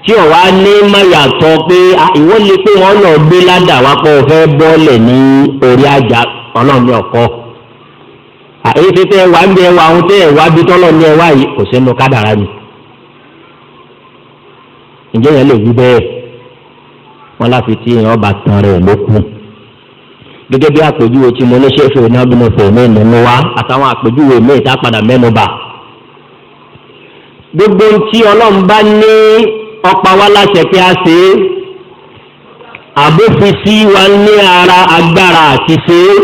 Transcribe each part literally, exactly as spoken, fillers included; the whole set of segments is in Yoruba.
tí ó wá ní má yàtọ̀ pé ìwọ lè pé wọ́n lọ gbé ládàá wá pọ̀ fẹ́ bọ́ọ̀lẹ̀ ní orí àjà ọlọ́run ní ọkọ àyè fi tẹ́ wà ń bẹ wà ń tẹ́ wà bí tọ́lọ́ ní ẹwà yìí kò sínú kádàrá ni ǹjẹ́ yẹn lè wí bẹ́ẹ̀ wọ́n láfi tí èèyàn bá tán rẹ̀ lókun gẹ́gẹ́ bí àpèjúwe tí mo ní ṣẹ́fì onábìnrin fèmí nínú wa àtàwọn àpèjúwe míì tá padà mẹ́nu bà gbogbo tí ọlọ́run bá ní ọ̀pá wa láṣẹ pé a ṣe é àbófin sí wa ní ara agbára àti ṣe é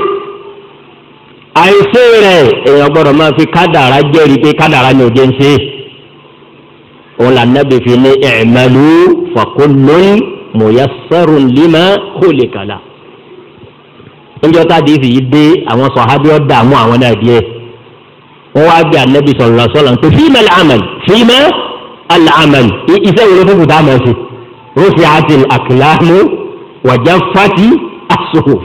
àìṣe rẹ̀ èèyàn gbọ́dọ̀ máa fi kádàrá jẹ́rìí pé kádàrá ni òjò ń ṣe òun là Nábì fi ní i'malu fa kullun muyassarun lima khuliqa lahu níjọ́ táàdì fi yí dé àwọn sọ̀hábí ọ̀dà mú àwọn náà díẹ̀ wọ́n wá bí Ànábì sallallahu alaihi wasallam pé fima al-amal fima al-amal iṣẹ́ wo ló fún kùtà máa ṣe rufi'ati al-aqlamu wa jaffati as-suhuf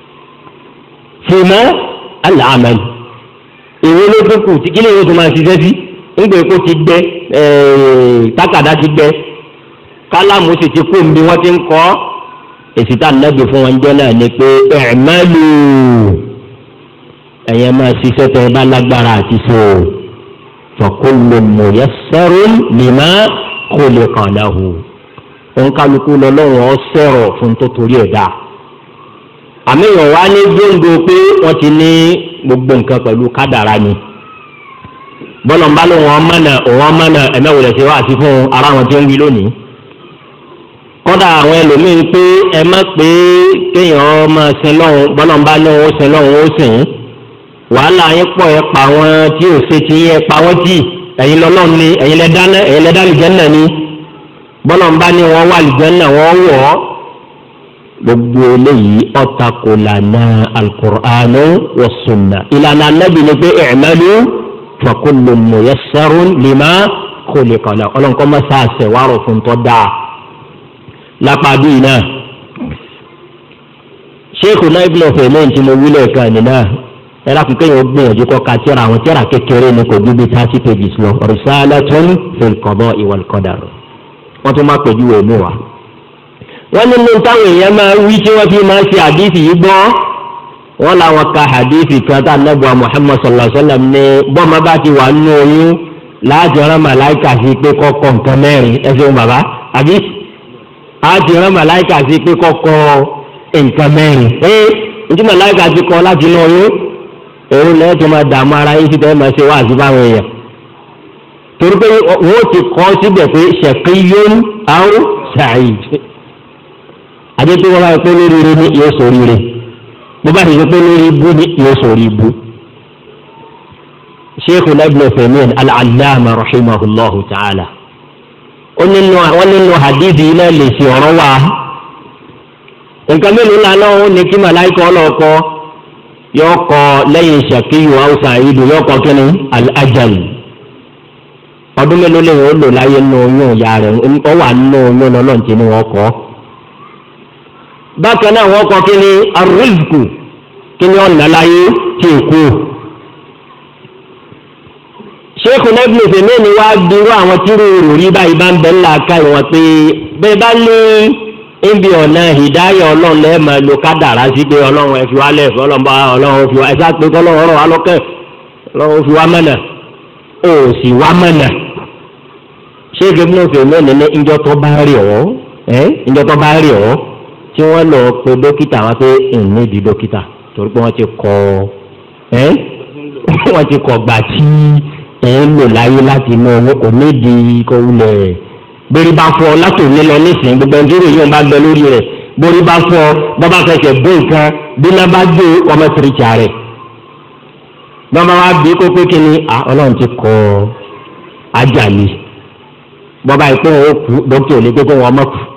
fima al-amal ìwé ló fún kù tí kí lè yóò tó máa ṣiṣẹ́ sí nígbà kó ti gbẹ tákàdá ti gbẹ kálámù sì ti kú níbi wọ́n ti ń kọ́ èsì tá Ànábì fún wọn jẹ́ náà ni pé i'malu ẹ̀yẹ máa ṣiṣẹ́ tẹ́ ẹ bá lágbára àti so fa kullun muyassarun lima khuliqa lahu òun kálukú lọ́lọ́run ọ sẹ̀rọ̀ fún tó torí ẹ̀ dá àmì èèyàn wá ní gbòǹgbò pé wọ́n ti ní gbogbo nǹkan pẹ̀lú kádàrá ni bọ́lọ̀ ń bá lóun ọmọ náà òun ọmọ náà ẹ̀mẹ́wòlẹ̀ ṣe wá àti fún ara wọn tí ń wí lónìí kọ́dà àwọn ẹlòmíín pé ẹ má pé kéèyàn máa sin lọ́hùn bọ́lá ń bá lóhùn ó sin lọ́hùn ó sìn wàhálà yín pọ̀ ẹ pa wọn tí ò ṣe ti yín ẹ pa wọ́n tì ẹ̀yin lọ́lọ́run ni ẹ̀yin lẹ́dáná ẹ̀yin lẹ́dá àlùjánnà ni bọ́lá ń bá ní wọn wà àlùjánnà wọn wọ̀ ọ́ gbogbo eléyìí ọ̀tàkùn lànà al-Qur'anu wa sunnah ìlànà Ànábì ni pé i'malu fa kullun muyassarun lima khuliqa lahu ọlọ́nkọ́ mọ́sá àṣẹwárọ̀ fún tọ́ dáa lápàdé náà sheikh naibul fèmẹ́ǹ tí mo wílẹ̀ kan nínú ẹ̀rọ akíkẹ́ yẹn gbìyànjú kọ́ ka tíra àwọn tíra kékeré ní kò ju bí thirty pages lọ risalatun fil qada'i wal qadar wọ́n tún máa pẹ̀jú èmi wa. wọ́n nínú táwọn èèyàn máa wí tí wọ́n fi máa ṣe àdìsí yìí gbọ́ wọ́n làwọn ka àdìsí kan tá nàbọ̀ Muhammad sallallahu alaihi wasallam ní bọ́ọ̀mà bá ti wà nínú oyún láti rán màláìkà sí pé kọ́kọ́ nǹkan mẹ́rin ẹ ṣeun bàbá àbí àti rán màláìkà sí pé kọ́kọ́ nǹkan mẹ́rin ẹ́ ní màláìkà ti kọ́ láti inú oyún òun lẹ́yìn tó máa dààmú ara yín sí tẹ́ máa ṣe wá àti báwọn èèyàn torí pé wọ́n ti kọ́ síbẹ̀ pé shaqiyyun aw sa'id àti tí wọ́n bá yẹ pé lórí ire ní yóò sórí ire bó bá yẹ pé lórí ibú ní yóò sórí ibú. Sheikh Ibn Uthaymeen al-Allama rahimahullahu ta'ala wọ́n nínú hadith yìí náà lè ṣe ọ̀rọ̀ wa nǹkan mélòó la náà ní kí màláìkà ọlọ́ọ̀kọ́ yóò kọ lẹ́yìn ṣàkíyù haúsá ìlú yóò kọ kí ni al-ajal ọdún mélòó lè wọ́n lò láyé nínú oyún ìyá rẹ̀ ó wà nínú oyún lọ́lọ́run tí ni wọ́n kọ́ bákan náà wọ́n kọ kí ni ar-rizqu kí ni ọ̀nà láyé tí ì kú. Sheikh Ibn Uthaymeen ni wàá dúró àwọn tí rúurú rí báyìí bá ń bẹ ńlá ká ìwọ̀n pé bẹ́ẹ̀ bá ní ibi ọ̀nà ìdáyà ọlọ́run lẹ́ẹ̀ máa lo kádàrá sí pé ọlọ́run ẹ fi wá lẹ́ẹ̀fọ́ ọlọ́run ọlọ́run fi wá ẹ sá pé kọ́lọ́run ọ̀rọ̀ wa lọ́kẹ́ ọlọ́run fi wá mọ̀nà ó sì wá mọ̀nà. Sheikh Ibn Uthaymeen ní ìjọ tó bá rí ọ́ ẹ́ ìjọ tó bá rí ọ́ tí wọ́n lọ pe dókítà wọn pé ìní di dókítà torí pé wọ́n ti kọ́ ẹ́ wọ́n ti kọ́ gbà tí ẹ̀ ń lò láyé láti inú owó kò nídìí kó wulẹ̀ borí bá fọ látòní lọ nísìnyí gbogbo ẹni tó rè yóò bá gbẹ lórí rẹ̀ borí bá fọ bọ́bá fẹsẹ̀ bó nǹkan bí náà bá gbé ọmọ tìrìkà rẹ̀ bọ́bá wa bí kó pé kí ni ọlọ́run ti kọ ajáli bọ́bá ìpín wọn ó kú dókítà ò lè pé kó wọn mọ̀ kú.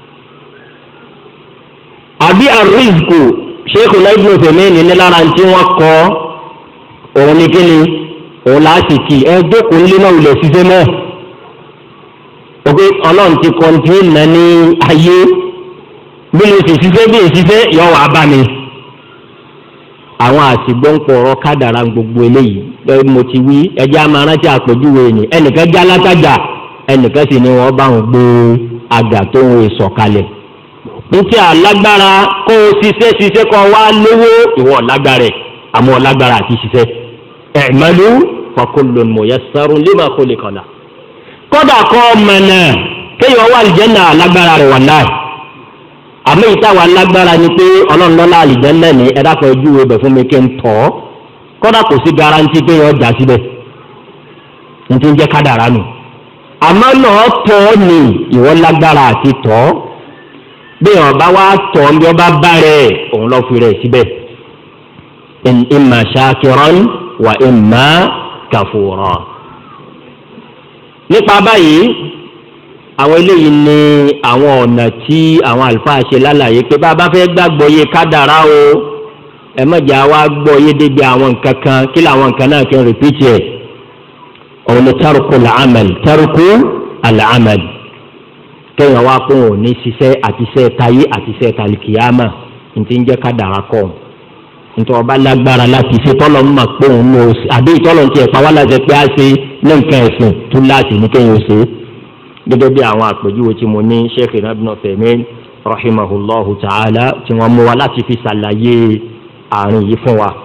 àbí àrísìkò Sheikh Ibn Uthaymeen ní lára tí wọ́n kọ òun ní kí ni òun láti kì ẹ jókòó nílé náà wulẹ̀ ṣiṣẹ́ náà òkè ọlọ́run ti kọ́ńtì náà ní ayé bí mo sì ṣiṣẹ́ bí ìṣiṣẹ́ yọ wàá bá mi. àwọn àṣìgbọ́npọ̀ ọ̀rọ̀ kádàrá gbogbo eléyìí lẹ́yìn mo ti wí ẹjẹ́ amárántí àpèjúwe ni ẹnìkan já látàjà ẹnìkan sì ni wọ́n bá wọn gbé àgà tó ń wé sọ̀kalẹ̀ ntí alágbára kó o ṣiṣẹ́ ṣiṣẹ́ kó wá lówó ìwọ lágbára àmọ́ lágbára àti ṣiṣẹ́ i'malu fa kullun muyassarun lima khuliqa lahu kódà kọ́ mọ̀nà kéèyàn wà àlìjẹ́nà alágbára rẹ̀ wallahi àmọ́ ìtawà lágbára ni pé ọlọ́run lọ́la àlìjẹ́nà ní ẹ̀dá kan ojú ibẹ̀ fún mi kí n tọ́ kódà kò sí garanti pé yọ ọjà síbẹ̀ n ti ń jẹ́ kádàrá nù àmọ́ náà tọ́ ni ìwọ lágbára àti tọ́ bí ọba wa tọ́ bí ọba bá rẹ̀ òun lọ́ fi rẹ̀ síbẹ̀ imma shakiran wa imma kafura. nípa báyìí àwọn eléyìí ní àwọn ọ̀nà tí àwọn àlùfáà ṣe lálàyé pé bá a bá fẹ́ gbàgbọ́ yé kádàrá o ẹ mọ̀jà wa gbọ́ yé débi àwọn nǹkan kan kí làwọn nǹkan náà kí n rìpíìtì ẹ̀ òun ni taruku al-amal taruku al-amal kéèyàn wá pé òun ní ṣiṣẹ́ àti ṣe tayé àti ṣe tàlìkìyàmà ní ti ń jẹ́ kádàrá kọ́ nítorí ọba lágbára láti ṣe tọ́lọ̀ ń mà pé òun ní o ṣe àbí ìtọ́lọ̀ ti ẹ̀pá wá láti pé á ṣe ní nǹkan ẹ̀sìn tún láti ní kéèyàn ṣe gẹ́gẹ́ bí àwọn àpèjúwe tí mo ní Sheikh Ibn Uthaymeen rahimahullahu ta'ala tí wọ́n mú wa láti fi ṣàlàyé àárín yìí fún wa.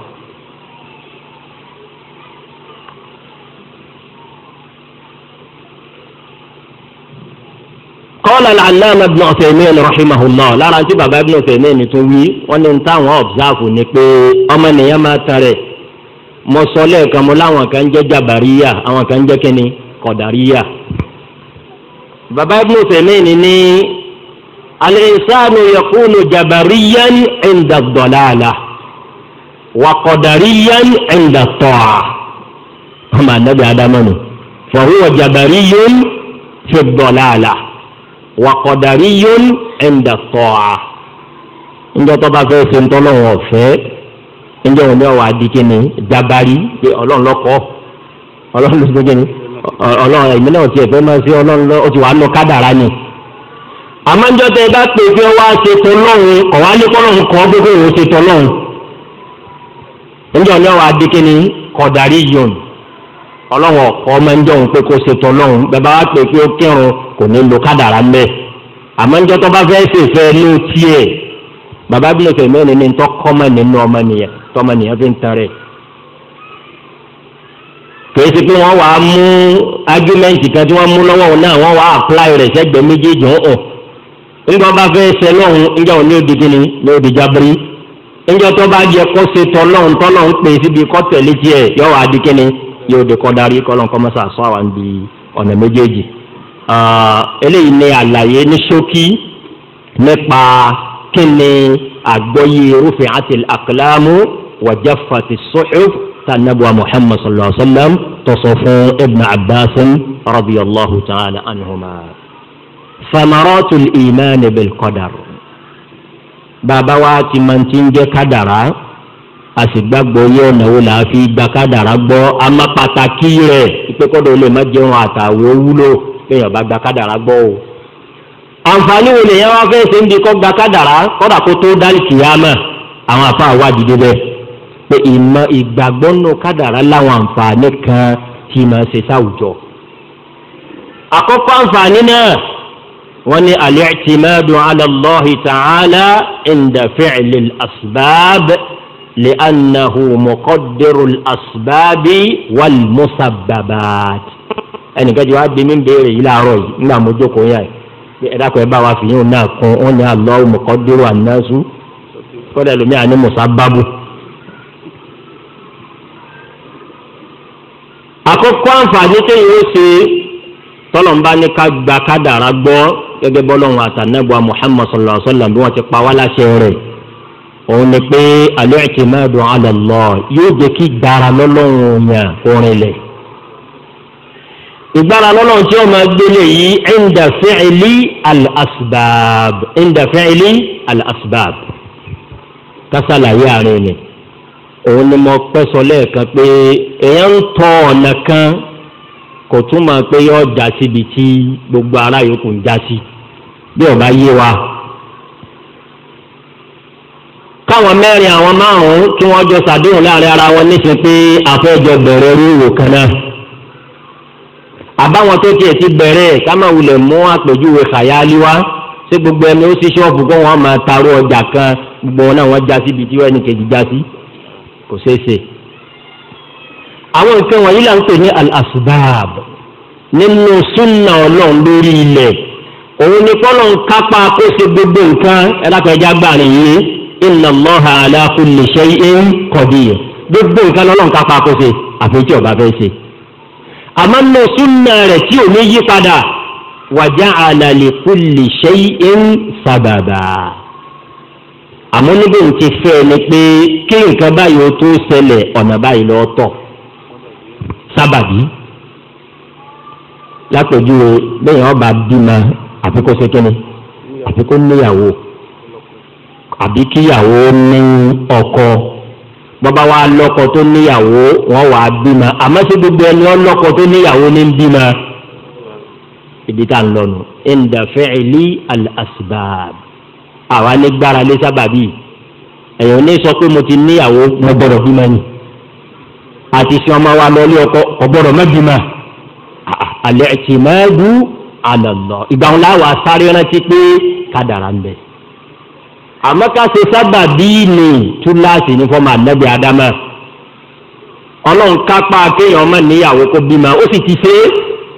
قال العلامة ابن عثيمين رحمه الله لا رانتي بابا ابن عثيمين توي wọ́n ní táwọn observe ni pé ọmọnìyàn máa tẹ̀rẹ̀ mo sọ lẹ́ẹ̀kan mo láwọn kan jẹ́ jabariya àwọn kan jẹ́ kíni kọ̀dàríyà bàbá ibn Uthaymeen ní al-insanu yakunu jabariyan inda ad-dalalah wa qadariyan inda at-ta'ah ọmọ anabi adamanu fa huwa jabariyun fi ad-dalalah wa qadariyun inda at-ta'ah ǹjọ́ tó bá fẹ́ ṣe ń tọ́lọ́wọ́ ọ̀fẹ́ ǹjẹ́ òun ní ọ̀wà adìkíni jabari pé ọlọ́run lọ́kọ́ ọlọ́run ló ṣe kíni ọlọ́run ẹ̀mí náà ti ẹ̀fẹ́ máa ṣe ọlọ́run lọ ó ti wà á lọ kádàrá ni àmọ́ ǹjọ́ tẹ bá pè fí wá ṣe tọ́lọ́run ọ̀wá ní kọ́lọ́run kọ́ gbogbo ìwò ṣe tọ́lọ́run ǹjọ́ ní ọ̀wà adìkíni qadariyun ọlọ́run ọ̀kọ́ máa ń jọ òun pé kó ṣe tọ́lọ́run bẹ́ẹ̀ bá wá pè fí ó kírun kò ní lo kádàrá mẹ́ àmọ́ ǹjọ́ tó bá fẹ́ ṣèfẹ́ ló tiẹ̀ bàbá bí lókè mẹ́rin ní tọ́ kọ́mọ nínú ọmọnìyàn tọmọnìyàn fi ń tan rẹ̀ kìí ṣe pé wọ́n wàá mú ágúmẹ́ǹtì kan tí wọ́n mú lọ́wọ́ náà wọ́n wàá apply rẹ̀ sẹ́gbẹ̀ẹ́ méjèèjì ọ̀hún nígbà bá fẹ́ ṣe lọ́hùn nígbà wọn ní òdi gíní ní òdi jábírí nígbà tó bá jẹ kó ṣe tọ́lọ́hùn tọ́lọ́hùn pè síbi kọ́ tẹ̀lé tiẹ̀ yọ̀ wá di kíni yóò di kọ́ darí kọ́ lọ́n kọ́ mọ́sá sọ àwọn di ọ̀nà méjèèjì eléyìí ní àlàyé ní ṣókí nípa kíni àgbọ́yé rufi'ati al-aqlamu wa jaffati as-suhuf tanabuwa Muhammad sallallahu alaihi wa sallam tọ̀sọ̀ fún ibn Abbas radiyallahu ta'ala anhuma. samaratul iman bil qadar bàbá wa ti máa ti ń jẹ́ kádàrá a sì gbàgbọ́ yóò náwó là á fi gba kádàrá gbọ́ àmọ́ pàtàkì rẹ̀ ìpẹ́kọ́dọ̀ lè má jẹun àtàwọ̀ wúlò kéèyàn bá gba kádàrá gbọ́ o. àǹfààní wo lèyàn wá fẹ́ ṣe ń di kọ́ gba kádàrá kọ́dà kó tó dálì kìyàmà àwọn àfa àwádìí débẹ̀ pé ìmọ̀ ìgbàgbọ́ nù kádàrá láwọn àǹfààní kan tí máa ṣe sáwùjọ. àkọ́kọ́ àǹfààní náà wọ́n ní al-i'timadu ala Allahi ta'ala inda fi'li al-asbab li'annahu muqaddiru al-asbabi wal musabbabat. ẹnìkan jẹ́ wá bí mi ń béèrè yìí láàárọ̀ yìí nígbà mo jókòó yà ẹ dákọ̀ ẹ bá wa fi yín náà kún wọn ní Allahu muqaddiru an-nasu kọ́dà lómi àní musabbabu. àkọ́kọ́ àǹfààní téyìn ó ṣe tọ́lọ̀mbá ní ká gba kádàrá gbọ́ gẹ́gẹ́ bọ́lọ́run àtànẹ́bùa Muhammad sallallahu alaihi wasallam bí wọ́n ti pa wá láṣẹ rẹ̀ òun ni pé al-i'timadu ala Allah yóò jẹ́ kí gbára lọ́lọ́run yàn orin lẹ̀. ìgbára lọ́lọ́run tí ó máa gbélé yìí inda fi'li al-asbab inda fi'li al-asbab kásálàyé àárín ni òun ni mo pẹ́ sọ lẹ́ẹ̀kan pé èèyàn ń tọ ọ̀nà kan kò túmọ̀ pé yóò já síbi tí gbogbo ará yòókù ń já sí bí ó bá yé wa. káwọn mẹ́rin àwọn márùn-ún kí wọ́n jọ ṣàdéhùn láàrin ara wọn níṣẹ́ pé àfẹ́jọ bẹ̀rẹ̀ orí ìwò kan náà àbáwọn tó tiẹ̀ ti bẹ̀rẹ̀ ká máa wulẹ̀ mú àpèjúwe khayali wá ṣé gbogbo ẹni ó sì ṣọ́ọ̀bù kó wọn máa taró ọjà kan gbogbo wọn náà wọ́n já síbi tí wọ́n ẹni kejì já sí kò ṣeé ṣe. àwọn nǹkan wọ̀nyí là ń pè ní al-asbab nínú súnà ọlọ́run lórí ilẹ̀ òun ni kọ́lọ̀ ń kápá kó ṣe gbogbo nǹkan ẹ̀dákẹ́jà gbà nìyí inna Allaha ala kulli shay'in qadir gbogbo nǹkan lọ́lọ́run kápá kó ṣe àfi tí ọba fẹ́ ṣe. àmọ́ nínú súnà rẹ̀ tí ò ní yí padà wa ja'ala li kulli shay'in sababa. àmọ́ níbi ń ti fẹ́ ni pé kí nǹkan báyìí ó tó ṣẹlẹ̀ ọ̀nà báyìí lọ́ọ́ tọ̀ sábàbí lápèjúwe bẹ́ẹ̀ ọba bímọ àfi kó ṣe kíni àfi kó níyàwó àbí kíyàwó ní ọkọ bọ́bá wa lọ́kọ tó níyàwó wọ́n wàá bímọ àmọ́ sí gbogbo ẹni ọlọ́kọ tó níyàwó ní bímọ ibi tá à ń lọ́nu inda fi'li al-asbab àwa ní gbára lé sábàbí ẹ̀yàn ní sọ pé mo ti níyàwó mo gbọ́dọ̀ bímọ ni àti sọ ọmọ wa lọ ilé ọkọ kò gbọ́dọ̀ má bímọ al-i'timadu ala Allah ìgbà wọn láwàá sáré rántí pé kádàrá ń bẹ àmọ́ ká ṣe sábà bíi ní túláàsì ní fọ́ọ̀mù ànábì ádámà ọlọ́run kápá kéèyàn ọmọ níyàwó kó bímọ ó sì ti ṣe é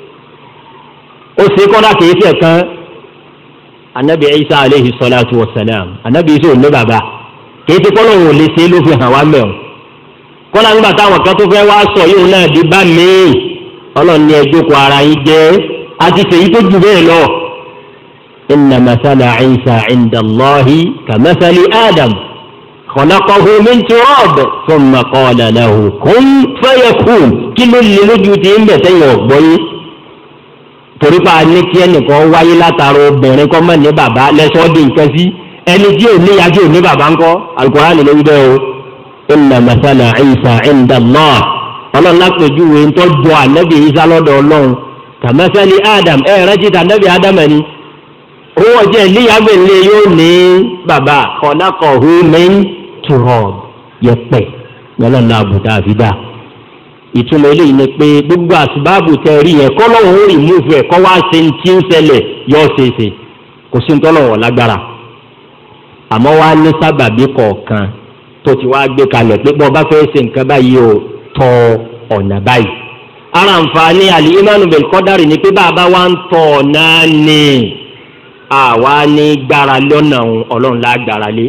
ó ṣe kọ́dà kìí ṣe kan ànábì Isa aleyhi salatu wa salam ànábì Isa ò ní bàbá kìí ṣe kọ́lọ́ òun ò lè ṣe é ló fi hàn wá mẹ́ọ̀ kọ́lá nígbà táwọn kan tó fẹ́ wá sọ yóò náà di bá mi ọlọ́run ní ẹjọ́ kó ara yín jẹ́ àti ṣèyí tó jù bẹ́ẹ̀ lọ. inna masala Isa inda Allahi kamasali Adam khalaqahu min turab thumma qala lahu kun fayakun kí ló lè lójú ti ń bẹ̀ sẹ́yìn ọ̀gbọ́n yín. torí pa ní kí ẹnìkan wáyé látara obìnrin kọ́ mọ̀ ní bàbá lẹ́sọ́ di nǹkan sí ẹni tí ò ní yájú ò ní bàbá ńkọ́ Al-Qur'an ló wí bẹ́ẹ̀ o. inna masala Isa inda Allah ọlọ́run lápèjúwe ń tọ́jú ànábì Isa lọ́dọ̀ ọlọ́run kàmẹ́sẹ́lì Adam ẹ̀ rántí tànábì Adam ni owó ọjọ́ ìlíyàgbé ńlẹ̀ yóò ní bàbá khalaqahu min turab yẹpẹ̀ ọlọ́run náà àbùdá àfidá ìtumọ̀ eléyìí ni pé gbogbo àsìbáàbù tẹ rí yẹn kọ́ lọ́wọ́ ó rí múfù ẹ̀ kọ́ wá ṣe ń tí ń ṣẹlẹ̀ yọ ṣeéṣe kò sí ń tọ́lọ̀wọ̀ lágbára àmọ́ wá ní sábàbí kọ̀ọ̀kan tó ti wá gbé kalẹ̀ pé bọ́ bá fẹ́ ṣe nǹkan báyìí o tọ ọ̀nà báyìí. ara àǹfààní al-imanu bil qadari ni pé bàbá wa ń tọ̀ ọ̀nà ni àwa ní gbára lọ́nà ọlọ́run lá gbára lé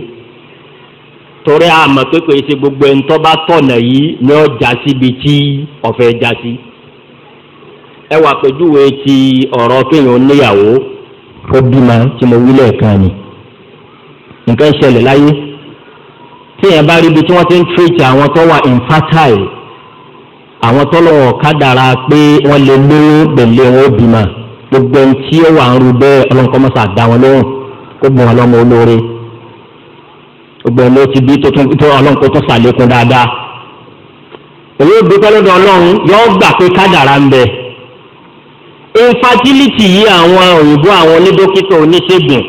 torí àmọ́ pé kò ṣe gbogbo ẹni tó bá tọ̀nà yìí ní ọjà síbi tí ọ̀fẹ́ já sí. ẹ wà pẹ̀júwe ti ọ̀rọ̀ kéèyàn níyàwó ó bímọ tí mo wí lẹ́ẹ̀kan ni nǹkan ṣẹlẹ̀ láyé tí èèyàn bá rí ibi tí wọ́n ti ń tírètì àwọn tó wà infertile àwọn tó lọ́wọ́ kádàrá pé wọ́n lè lóyún pẹ̀lú wọn ó bímọ gbogbo ẹni tí ó wà ń rú bẹ́ẹ̀ ọlọ́nkọ́ mọ́sá dá wọn lóhùn kó gbọ́n wọn lọ́mọ olóore gbogbo ẹni ó ti bí tó ọlọ́nkọ́ tó sàlékún dáadáa èyí ó dúpẹ́ lọ́dọ̀ ọlọ́run yóò gbà pé kádàrá ń bẹ infertility yìí àwọn òyìnbó àwọn onídókítà oníṣègùn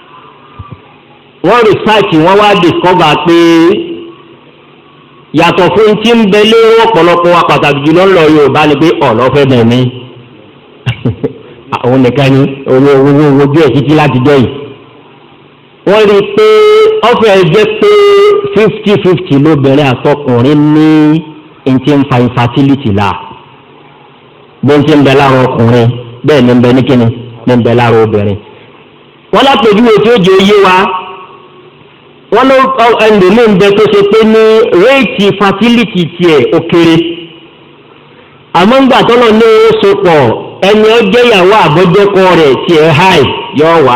wọ́n research wọ́n wá discover pé yàtọ̀ fún tí ń bẹ lé ọ̀pọ̀lọpọ̀ wa pàtàkì jùlọ ńlọ Yorùbá ni pé ọ̀lọ́fẹ́ bẹ̀ mí àwọn nìkan ni owó owó ojú ẹ̀ títí láti jẹ́ yìí wọ́n rí i pé ọ̀fẹ́ jẹ́ pé fifty fifty lóbìnrin àtọkùnrin ní ntí ń fa infertility la bí ntí ń bẹ lára ọkùnrin bẹ́ẹ̀ ni ń bẹ ní kíni ní ń bẹ lára obìnrin wọ́n lápèjúwe tí ó jẹ́ oyé wa wọ́n ló ẹnìmí ń bẹ tó ṣe pé ní réètì fertility tiẹ̀ ó kéré àmọ́ ńgbà tọ́lọ̀ ní ó sopọ̀ ẹni ó jẹ́ ìyàwó àbọ́jọ́kọ rẹ̀ tiẹ̀ high yọ wá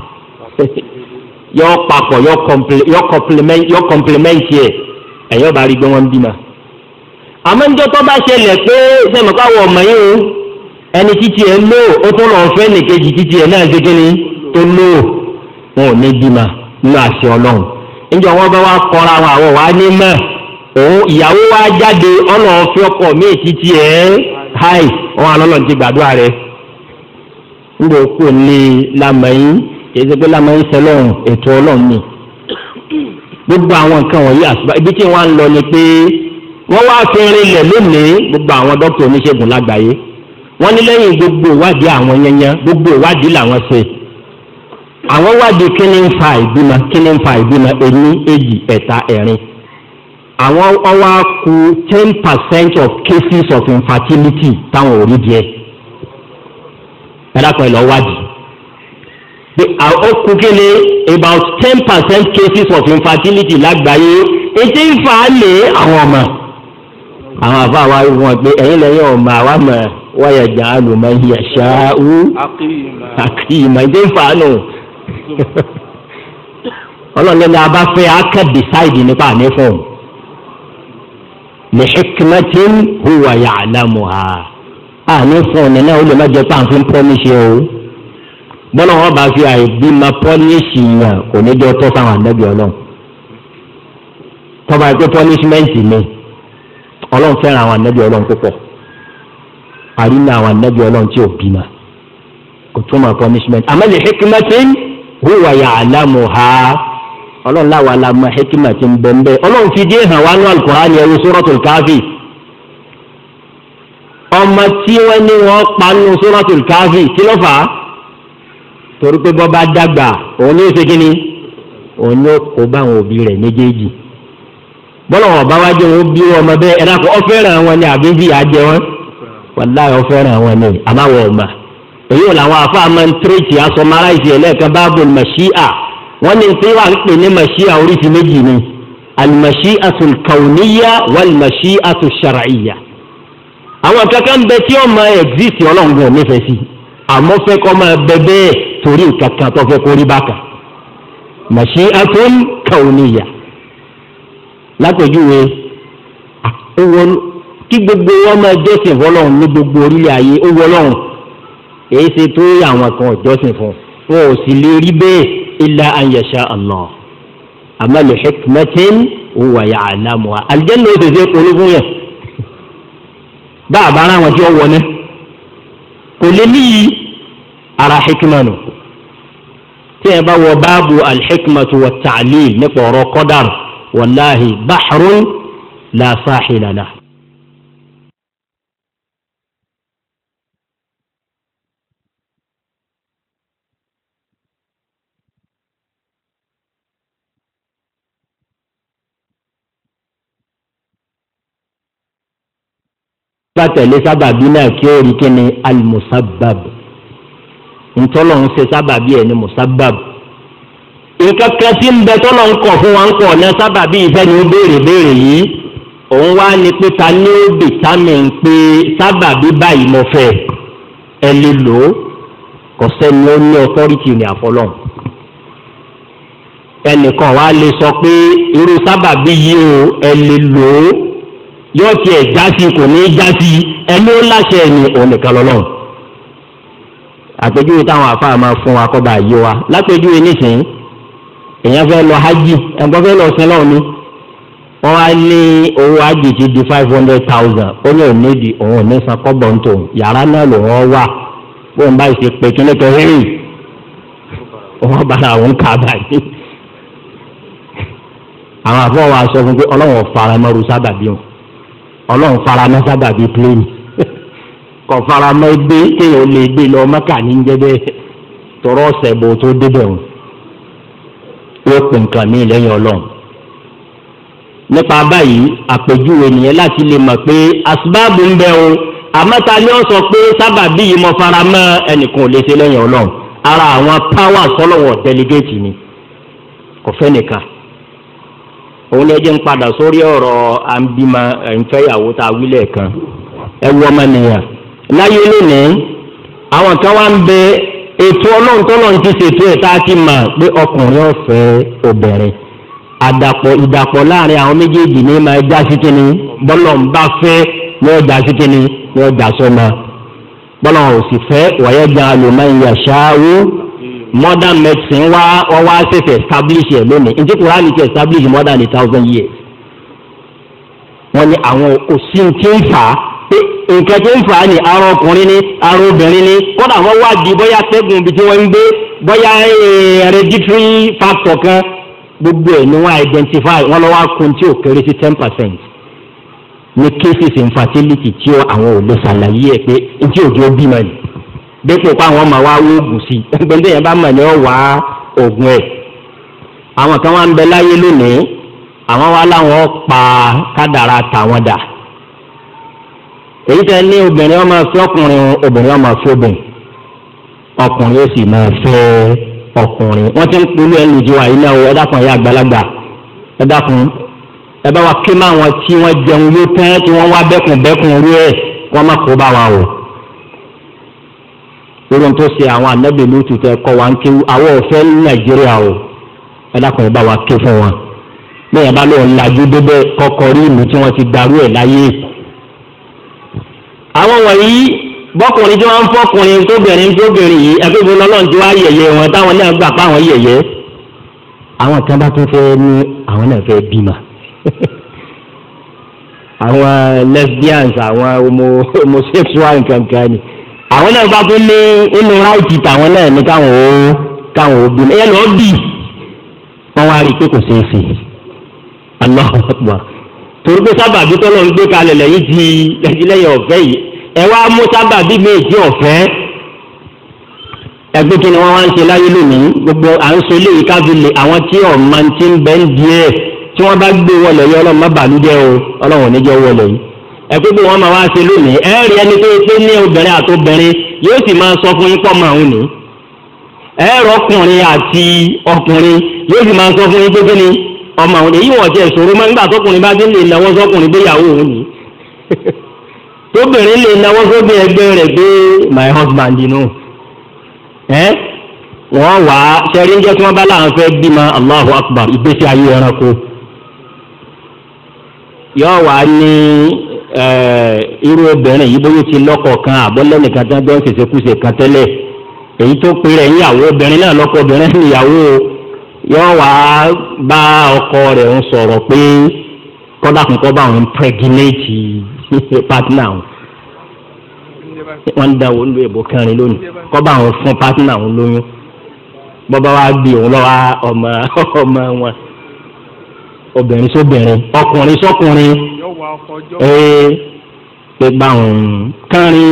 yọ papọ̀ yọ complement yẹ ẹ̀yọ́ bá rí gbé wọn bímọ. àmọ́ ńjọ́ tó bá ṣẹlẹ̀ pé sẹ́mi káwọ̀ ọmọ yìí o ẹni títí ẹ̀ lò ó tó lọ́ọ́ fẹ́ nìkejì títí ẹ̀ náà ṣe kíni tó lò wọn ò ní bímọ nínú àṣẹ ọlọ́run níjọ́ wọn bá wá kọ́ra wọn àwọn wàá ní mọ̀ òun ìyàwó wa jáde ọ̀nà ọ̀fẹ́ ọkọ míì títí ẹ̀ háì wọn àlọ́lọ́ ti gbàdúrà rẹ̀ ńgbà òkú ní lamẹ́yìn kì í ṣe pé lamẹ́yìn sẹlọ́run ètò ọlọ́run ni gbogbo àwọn nǹkan wọ̀nyí àṣùbà ibi tí wọ́n á lọ ni pé wọ́n wá fi rinlẹ̀ lónìí gbogbo àwọn dókítà oníṣègùn lágbàáyé wọ́n ní lẹ́yìn gbogbo ìwádìí àwọn yẹnyẹn gbogbo ìwádìí làwọn ṣe àwọn wádìí kí ni ń fa ìbímọ kí ni ń fa ìbímọ ení èjì ẹ̀ta ẹ̀rin àwọn ọwọ́ kù ten percent of cases of infertility táwọn ò rí díẹ̀ ẹ̀dá kan ẹ̀ lọ́ wádìí pé ó kù kí ni about ten percent cases of infertility lágbàáyé ètò ìfà lè àwọn ọmọ àwọn àfa wa wọn pé ẹ̀yin lẹ́yìn ọmọ àwa mọ̀ wáyà jà á lò máa yẹ ṣáá wú àkìmọ̀ ètò ìfà nù ọlọ́run lẹ́nu abáfẹ́ akẹ́ decide nípa àní fún un lè hikmatin huwa ya'lamuha àní fún un nínú olè mẹ́jọ pàǹfin promise o bọ́lá wọn bá fi àìbí ma pọ́níṣì yàn kò ní jẹ́ tọ́ sáwọn ànábì ọlọ́run tọ́ba ẹgbẹ́ punishment ni ọlọ́run fẹ́ràn àwọn ànábì ọlọ́run púpọ̀ àrínà àwọn ànábì ọlọ́run tí ò bímọ kò túmọ̀ punishment àmọ́ lè hikmatin huwa ya'lamuha ọlọ́run láwa la mọ hikmatin bẹ́ẹ̀ ọlọ́run fi dé hàn wá ní al-Qur'an ẹ̀rọ suratul Kahfi ọmọ tí wọ́n ní wọ́n pa nínú suratul Kahfi kí ló fà á torí pé bọ́ bá dàgbà òun ní oṣù kínní òun ní kó bá àwọn òbí rẹ̀ méjèèjì bọ́lá wọn bá wá jẹ́ wọn bí ọmọ bẹ́ẹ̀ ẹ̀rọ àpò ọ̀fẹ́ràn wọn ni àbí bí àjẹ wọn wàláhì ọ̀fẹ́ràn wọn ni àmàwọ̀ ọ̀mà èyí ò làwọn afá máa ń tírèkì asọmaráìsì ẹlẹ́ẹ̀kan báàbùl màṣíà wọ́n ní tí wàá ń pè ní màṣíà oríṣi méjì ni al-mashi'atul kawniyya wal-mashi'atul shar'iyya àwọn kankan bẹ tí ó máa exist ọlọ́run ò nífẹ̀ẹ́ sí àmọ́ fẹ́ kọ́ máa bẹ bẹ́ẹ̀ torí nǹkan kan tó fẹ́ kó rí bákan mashi'atul kawniyya lápèjúwe kí gbogbo wọn máa jọ́sìn fọlọ́run ní gbogbo orílẹ̀ ayé ó wọlọ́run èyí ṣe tó àwọn kan jọ́sìn fún wọn ò sì lè rí bẹ́ẹ̀ illa an yasha Allah àmọ́ li hikmatin huwa ya'lamuha àlùjànnà ó sì ṣe polú fún yẹn bá a bá ara wọn tí ó wọlé kò lè níyì ara hikma nù tí ẹ bá wọ báàbù al-hikmatu wat-ta'lil nípa ọ̀rọ̀ qadar wàláhì bahrun la sahila lahu. bá tẹ̀lé sábàbí náà kí ó rí kí ni al-musabbab ntọ́lọ̀ ń ṣe sábàbí ẹ̀ ní musabbab nǹkan kan tí ń bẹ tọ́lọ̀ ń kọ̀ fún wa ń kọ̀ ní sábàbí ìfẹ́ ni ó béèrè béèrè yìí òun wá ní pé ta ní ó determine pé sábàbí báyìí mo fẹ́ ẹ lè lò ó kò sẹ́ni ó ní authority ní àfọlọ́n ẹnìkan wá lè sọ pé irú sábàbí yìí ó ẹ lè lò ó yóò tiẹ̀ jásí kò ní jásí ẹni ó láṣẹ ẹni òun nìkan lọ́lọ́run àpèjúwe táwọn àfáà máa fún wa kọ́ bá yé wa lápèjúwe nísìnyí èèyàn fẹ́ lọ hajj ẹ̀gbọ́n fẹ́ lọ sí náà ni wọ́n wá ní owó hajj ti di five hundred thousand ó ní òní di òun ò ní san kọ́bọ̀ ń tò yàrá náà ló wọ́n wà bóun bá ṣe pé kíní kan hẹ́rì wọ́n bá àwọn kà báyìí àwọn àfọwọ́ wa sọ fún pé ọlọ́run faramọ́ru sábàbí wọn ọlọ́run faramọ́ sábàbí pléènì kò faramọ́ gbé kéèyàn lè gbé lọ mọ́kà ní jẹ́bẹ́ tọrọ ọ̀sẹ̀ bò tó débẹ̀ wọn yóò pè nǹkan mí lẹ́yìn ọlọ́run nípa báyìí àpèjúwe nìyẹn láti lè mọ̀ pé asibáàbù ń bẹ o àmọ́ta ni ó sọ pé sábàbí yìí mo faramọ́ ẹnìkan ò lè ṣe lẹ́yìn ọlọ́run ara àwọn páwà sọ́lọ́wọ́ délégéètì ni kò fẹ́ nìkan òun lè jẹ́ ń padà sórí ọ̀rọ̀ àǹbímọ ìfẹ́yàwó tá a wílẹ̀ kan ẹ wọ ọmọ nìyàn láyé lónìí àwọn kan wá ń bẹ ètò ọlọ́run tọ́lọ́run ti ṣètò ẹ̀ tá a ti mọ̀ pé ọkùnrin ọ̀fẹ́ obìnrin àdàpọ̀ ìdàpọ̀ láàrin àwọn méjèèjì ní máa já sí kínní bọ́lọ̀ ń bá fẹ́ ní ọjà sí kínní ní ọjà sọ́mọ bọ́lọ̀ ò sì fẹ́ wọ̀nyẹ́ gan alùmọ́ ìyá ṣááwó modern medicine wá wọ́n wá ṣẹ̀ṣẹ̀ establish ẹ̀ lónìí ǹjẹ́ Kùránì ti establish more than a thousand years wọ́n ní àwọn òsì tí ń fà á pé nǹkan tí ń fà á ní ara ọkùnrin ní ara obìnrin ní kódà wọ́n wá di bóyá tẹ́gùn ibi tí wọ́n ń gbé bóyá hereditary factor kan gbogbo ẹ̀ ni wọ́n identify wọ́n lọ́wọ́ kun tí ò kéré sí ten percent ní cases infertility tí àwọn ò lè ṣàlàyé ẹ̀ pé tí òjò bímọ ni dépò pa àwọn ọmọ wa wóògùn sí gbẹ̀ndé yẹn bá mọ̀ ní ọ̀wá oògùn ẹ̀ àwọn kan wá ń bẹ láyé lónìí àwọn wa láwọn pa kádàrá tàwọn dà èyí tẹ́ ní obìnrin ọmọ fẹ́ ọkùnrin obìnrin ọmọ fẹ́ obìnrin ọkùnrin ó sì máa fẹ́ ọkùnrin wọ́n ti ń polú ẹ̀ lójú wa yìí náà ẹ dákun ẹ̀yà àgbàlagbà ẹ dákun ẹ bá wa ké má wọn tí wọ́n jẹun yóò tán tí wọ́n wá bẹ́kùn bẹ́kùn rú ẹ̀ wọ́n má kó bá wa o irun tó ṣe àwọn ànábì lótú tẹ kọ́ wa ń ké àwọn òfẹ́ ní nàìjíríà o ẹ dákun ẹ bá wa ké fún wọn lẹ́yìn bá lóun lajú débẹ̀ kọ́kọ́ rí ìlú tí wọ́n ti darú ẹ̀ láyé àwọn wọ̀nyí bọ́kùnrin tí wọ́n ń fọ́kùnrin tóbìnrin tóbìnrin yìí ẹgbẹ́ ìbọn ọlọ́run tí wọ́n á yẹ̀yẹ́ wọn táwọn náà gbà pa àwọn yẹ̀yẹ́ àwọn kan bá tún fẹ́ ní àwọn náà fẹ́ bímọ àwọn lesbians àwọn homosexual nǹkankan ni àwọn náà bá tún ní inú ráìtì tàwọn náà ní káwọn ó káwọn ó bímọ ẹ lọ́ọ́ bì wọ́n wá rí i pé kò ṣeé ṣe Allahu Akbar torí pé sábàbí tọ́lọ́ ń gbé kalẹ̀ lẹ́yìn ti lẹ́yìn ọ̀fẹ́ yìí ẹ wá mú sábàbí méjì ọ̀fẹ́ ẹgbẹ́ kí ni wọ́n wá ń ṣe láyé lónìí gbogbo à ń sọ eléyìí káfílẹ̀ àwọn tí ọ̀ma ti ń bẹ́ ń di ẹ̀ tí wọ́n bá gbé wọlé yìí ọlọ́run má bàlújẹ́ o ọlọ́run ò ní jẹ́ wọlé yìí ẹgbẹ́ bí wọ́n máa wá ṣe lónìí ẹ rí ẹni tó pé ní obìnrin àtobìnrin yóò sì máa sọ fún yín pọ́ máa ń ní ẹ rọ ọkùnrin àti ọkùnrin yóò sì máa sọ fún yín pé kí ni ọmọ àwọn èyí wọ̀n ti ẹ̀sùn rọ́mọ́ nígbà tọkùnrin bá ti lè náwó sọkùnrin pé ìyàwó òun ni tóbìnrin lè náwó sóbi ẹgbẹ́ rẹ̀ pé my husband inú ẹ́ wọ́n wá sẹ́rí ń jẹ́ tí wọ́n bá láwọn fẹ́ bímọ Allahu Akbar ìgbésí ayé ẹranko yóò wá ní irú obìnrin yìí bóyá ti lọ́kọ kan àbọ̀lẹ́nìkan tí wọ́n gbọ́ ń ṣèṣekúṣe kan tẹ́lẹ̀ èyí tó pé rẹ̀ níyàwó obìnrin náà lọ́kọ obìnrin níyàwó yóò wá bá ọkọ rẹ̀ ń sọ̀rọ̀ pé kọ́dà kan kọ́ bá wọn impregnate partner wọn ń da wọn lu èbó kẹrin lónìí kọ́ bá wọn fún partner wọn lóyún bọ́bá wa bí òun lọ́wọ́ ọmọ ọmọ wọn obìnrin sóbìnrin ọkùnrin sọkùnrin ee pé bá wọn kẹrin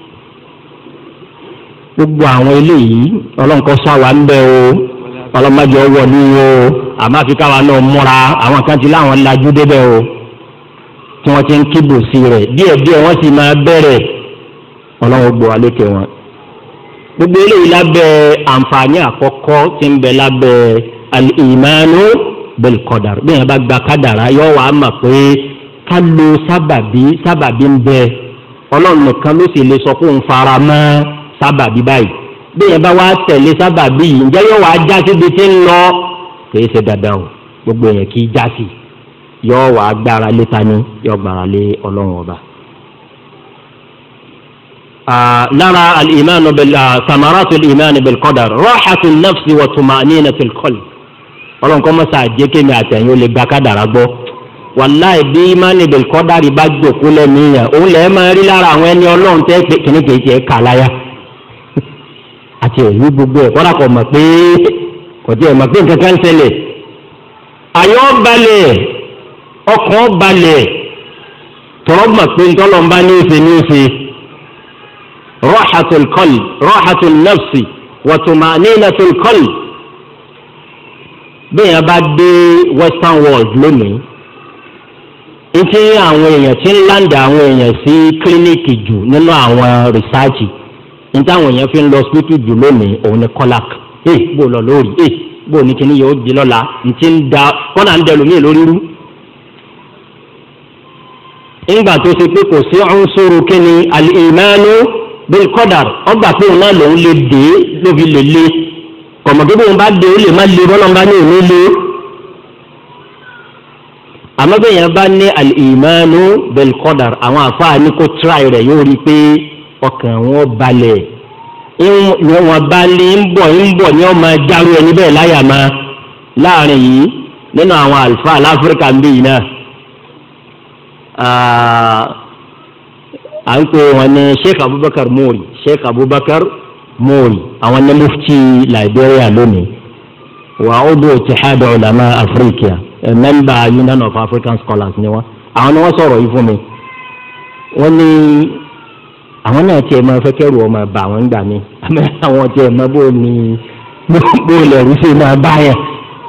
gbogbo àwọn eléyìí ọlọ́nkọ́ sọ àwa ń bẹ o ọlọ́mọdé ọwọ́ ní o àmọ́ àfi káwa náà múra àwọn kan ti láwọn lajú débẹ̀ o tí wọ́n ti ń kíbò sí rẹ̀ díẹ̀díẹ̀ wọ́n sì máa bẹ̀rẹ̀ ọlọ́wọ́ gbọ́ alékè wọn. gbogbo eléyìí lábẹ́ àǹfààní àkọ́kọ́ tí ń bẹ lábẹ́ al-imanu bil-qadar bí wọ́n bá gba kádàrá yóò wá mà pé ká lo sábàbí sábàbí ń bẹ ọlọ́run nìkan ló sì lè sọ fún un fara mọ́ sábàbí báyìí bí yẹn bá wá tẹ̀lé sábàbí yìí ǹjẹ́ yóò wá já síbi tí ń lọ kìí ṣe dandan o gbogbo yẹn kì í já sí yóò wá gbára lé tani yóò gbára lé ọlọ́run ọba. lára al-imanu bil samaratu al-imani bil qadar rahatu an-nafsi wa tuma'ninatu al-qalb ọlọ́run kọ́ mọ́sá àjẹkẹ́mi àtẹ̀yìn ó lè gba kádàrá gbọ́ wàláì bí imani bil qadar bá jòkó lẹ́mìíyàn òun lẹ́ẹ̀ máa rí lára àwọn ẹni ọlọ́run tẹ́ pé kìnnìkìnnì tiẹ̀ kà láyà àti èyí gbogbo ẹ̀ kọ́dà kọ̀ mọ̀ pé kò tí ẹ̀ mọ̀ pé nǹkan kan ń ṣẹlẹ̀ àyọ̀ balẹ̀ ọkàn balẹ̀ tọ́rọ̀ mọ̀ pé ntọ́lọ̀ ń bá ní oṣù ní oṣù rahatul qalb rahatul nafsi wa tuma'ninatul qalb bẹ́ẹ̀ yẹn bá dé western world lónìí etí àwọn èèyàn tí ń láǹdà àwọn èèyàn sí kílíníìkì jù nínú àwọn rìsáàjì nítawọn èèyàn fi ń lọ hospital jù lónìí òun ni colac ee bó lọ lórí ee bó ní kíní yóò di lọ́la ntí ń da kọ́nà ń dẹlu mí lórí rú. ńgbà tó ṣe pé kò sí unsuru kíni al-imanu bil qadar ọgbà pé òun náà lòun lè dé lóbi lè lé ọmọdé bóun bá dé ó lè má lé bọ́lá ń bá ní òun lé. àmọ́ bẹ́ẹ̀ yẹn bá ní al-imanu bil qadar àwọn àfáà ní kó tíráì rẹ̀ yóò rí i pé ọkàn wọn balẹ̀ wọn balẹ̀ ń bọ̀ ń bọ̀ ní ọmọ járó ẹni bẹ́ẹ̀ láyà máa láàrin yìí nínú àwọn àlùfáà láfíríkà ń bí yìí náà à ń pè wọn ní sheikh abubakar mori sheikh abubakar mori àwọn ní mufti liberia lónìí wà ó dó ittihad ulama afrika mẹ́mbà union of african scholars ni wọ́n àwọn ni wọ́n sọ̀rọ̀ yìí fún mi wọ́n ní àwọn náà tiẹ̀ máa fẹ́ kẹ́rù ọmọ bá wọn gbà mí àmọ́ àwọn tiẹ̀ máa bó ni bó lẹ̀rú sí máa bá yẹn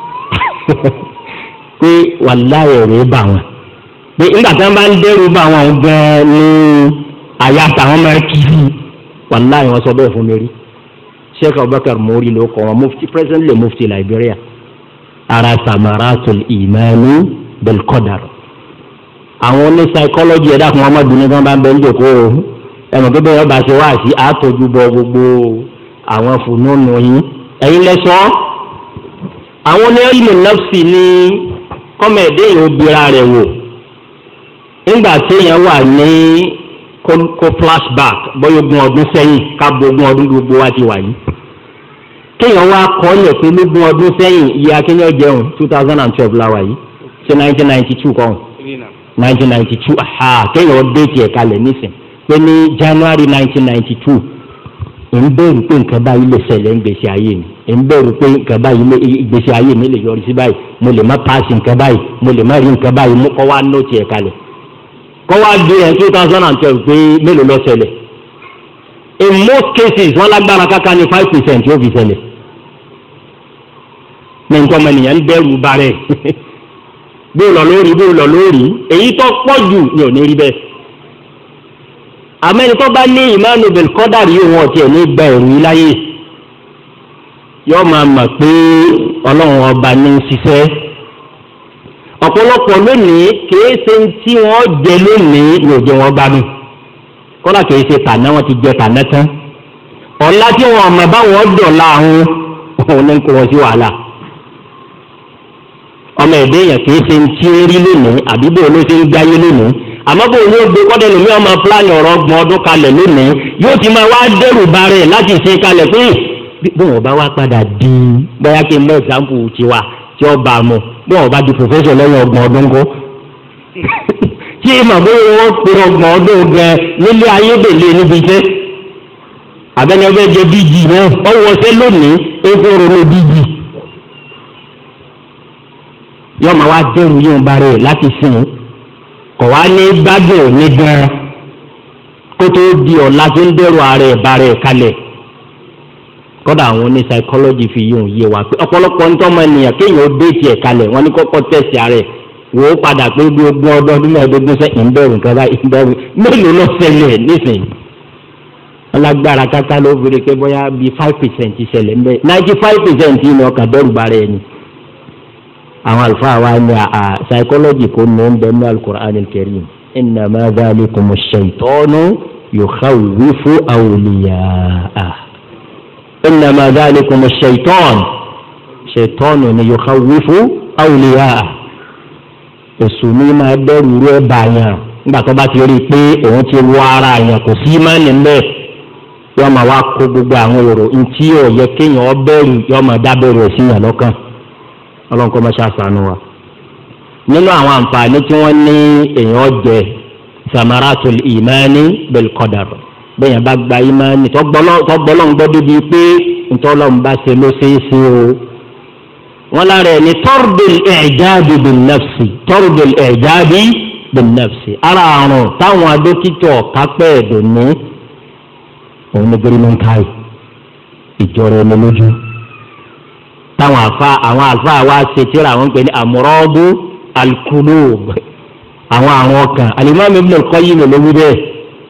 pé wàláyé rèé bá wọn pé nígbà tí wọ́n bá ń dẹ́rù bá wọn gan-an ní àyà àtàwọn máa kiri wàláyé wọn sọ bẹ́ẹ̀ fún mi rí Sheikh Abubakar Mori ló kọ́ wọn mufti presently mufti Liberia ara samaratul imani bil qadar àwọn ní psychology ẹ̀dá kan ọmọdé ní kan bá ń bẹ ń jòkó ẹ̀mọ̀ pé bẹ́ẹ̀ bá ṣe wá sí àtọ́jú bọ gbogbo àwọn fúnnúnú yín ẹ̀yin lẹ́sọ́ àwọn ní ilmu nafsi ní kọ́mẹ̀dé yìí ó bira rẹ̀ wò nígbà tí èèyàn wà ní kó flashback bóyá ogún ọdún sẹ́yìn káàbọ̀ ogún ọdún gbogbo wa ti wà yìí kéèyàn wá kọ́ ọ́ lẹ̀ pé lógún ọdún sẹ́yìn iye akínyàn jẹun two thousand and twelve la wà yìí ṣe nineteen ninety two kọ́ nineteen ninety two aha kéèyàn déètì ẹ̀ka lẹ̀ nísìn pé ní January nineteen ninety two ń bẹ̀rù pé nǹkan báyìí lè ṣẹlẹ̀ ń gbèsè ayé mi ń bẹ̀rù pé nǹkan báyìí gbèsè ayé mi lè yọrí sí báyìí mo lè má paasi nǹkan báyìí mo lè má rí nǹkan báyìí mo kọ́ wá nóòtì ẹ̀ka lẹ̀ kọ́ wá dé ẹ̀ two thousand and twelve pé mélòó lọ ṣẹlẹ̀ in most cases wọ́n lágbára káká ní five percent yóò fi ṣẹlẹ̀ ní nǹkan ọmọ ènìyàn ń bẹ̀rù bárẹ̀ bí ó lọ lórí bí ó lọ lórí èyí tó pọ̀ jù ni ò ní rí bẹ́ẹ̀ àmọ́ ẹni tó bá ní ìmánu bil qadar yìí wọn tiẹ̀ ní gba ẹ̀rù láyé yóò máa mọ̀ pé ọlọ́run ọba ní ń ṣiṣẹ́ ọ̀pọ̀lọpọ̀ lónìí kìí ṣe tí wọ́n jẹ lónìí ní òjò wọn gbádùn kọ́lá kìí ṣe tàná wọn ti jẹ tàná tán ọ̀la tí wọn mọ̀ báwọn dọ̀la àwọn òun ní kó wọn sí wàhálà ọmọ ẹ̀dẹ́ yẹn kìí ṣe tí ń rí lónìí àbí bó ló ṣe ń gbáyé lónìí àmọ́ bó ló gbé kọ́dẹ̀ lómi ọmọ fúlàní ọ̀rọ̀ ọgbọ̀n ọdún kalẹ̀ lónìí yóò ti máa wá dẹ́rù ba rẹ̀ láti ṣe kalẹ̀ pé bí wọn bá wá padà di bóyá kí n mọ example tiwa tí ó bá a mọ bí wọn bá di professor lẹ́yìn ọgbọ̀n ọdún kọ́ tí màmú wọn pe ọgbọ̀n ọdún gan nílé ayébèlé níbi iṣẹ́ abẹ́ni ọbẹ̀ jẹ bíjì náà ọwọ́ ṣẹ́ lónìí éfó ronú bíjì yóò máa wá dẹ́rù yóò bá rẹ̀ láti sìn kọ̀ wá ní gbádùn ní gan kó tó di ọ̀la tó ń dẹ́rù ààrẹ ìbá rẹ̀ kalẹ̀ kọ́dà àwọn oní psychology fi yóò yé wa pé ọ̀pọ̀lọpọ̀ ń tọ́ ọmọ ènìyàn kéèyàn ó dé tiẹ̀ kalẹ̀ wọ́n ní kọ́kọ́ tẹ̀sí ààrẹ wò ó padà pé bí ogún ọdún ọdún mẹ́ẹ̀ẹ́dógún sẹ́yìn ń bẹ̀rù nǹkan báyìí ń bẹ̀rù mélòó ló ṣẹlẹ̀ nísìnyí alágbára káká ló fi pé bóyá bíi five percent ṣẹlẹ̀ ń bẹ ninety five percent ní ọkàn dẹ́rù bá rẹ̀ ni àwọn àlùfáà wa ní àà psychology kò ní ń bẹ ní al-Qur'an al-Karim innama dhalikum ash-shaytanu yukhawwifu awliya'ah innama dhalikum ash-shaytan shaytanu ni yukhawwifu awliya'ah èṣù ní máa dẹ́rù rẹ̀ bàyàn nígbà tó bá ti rí i pé òun ti wọ ara yẹn kò sí máa ní mbẹ́ yóò máa wá kó gbogbo àwọn èrò ntí ò yẹ kéèyàn ọ bẹ̀rù yóò máa dá bẹ̀rù ẹ̀ sí yàn lọ́kàn ọlọ́run kọ́ máa ṣàṣàánú wa. nínú àwọn àǹfààní tí wọ́n ní èèyàn jẹ samaratul imani bil qadar bẹ́ẹ̀ bá gba imani tọ́gbọ́lọ́ ń gbọ́ débi pé ntọ́lọ́run bá ṣe ló ṣeé ṣe o. wọ́n lára ẹ̀ ní tọ́rọ̀dùl i'jabi bin nafsi tọ́rọ̀dùl i'jabi bin nafsi ara àrùn táwọn adókítọ̀ kápẹ́ ẹ̀dùn ní òun ní gírímọ̀nkáì ìjọra ẹni lójú táwọn àfa àwọn àfa wa ṣe tíra àwọn pè ní àmúrọ́dù alkulub àwọn àwọn ọkàn Al-Imam Ibn al-Qayyim ló wí bẹ́ẹ̀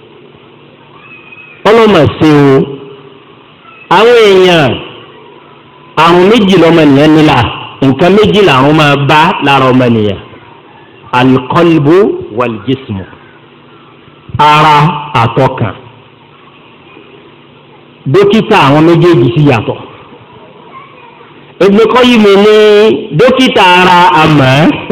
ọlọ́mọ ṣe o àwọn èèyàn àrùn méjì lọ́mọ nìyẹn nílà nǹkan méjì làwọn máa bá lára ọmọ nìyẹn alqalbu waljismu ara àtọkàn dókítà àwọn méjèèjì sì yàtọ̀ Ibn Qayyim ní dókítà ara àmọ́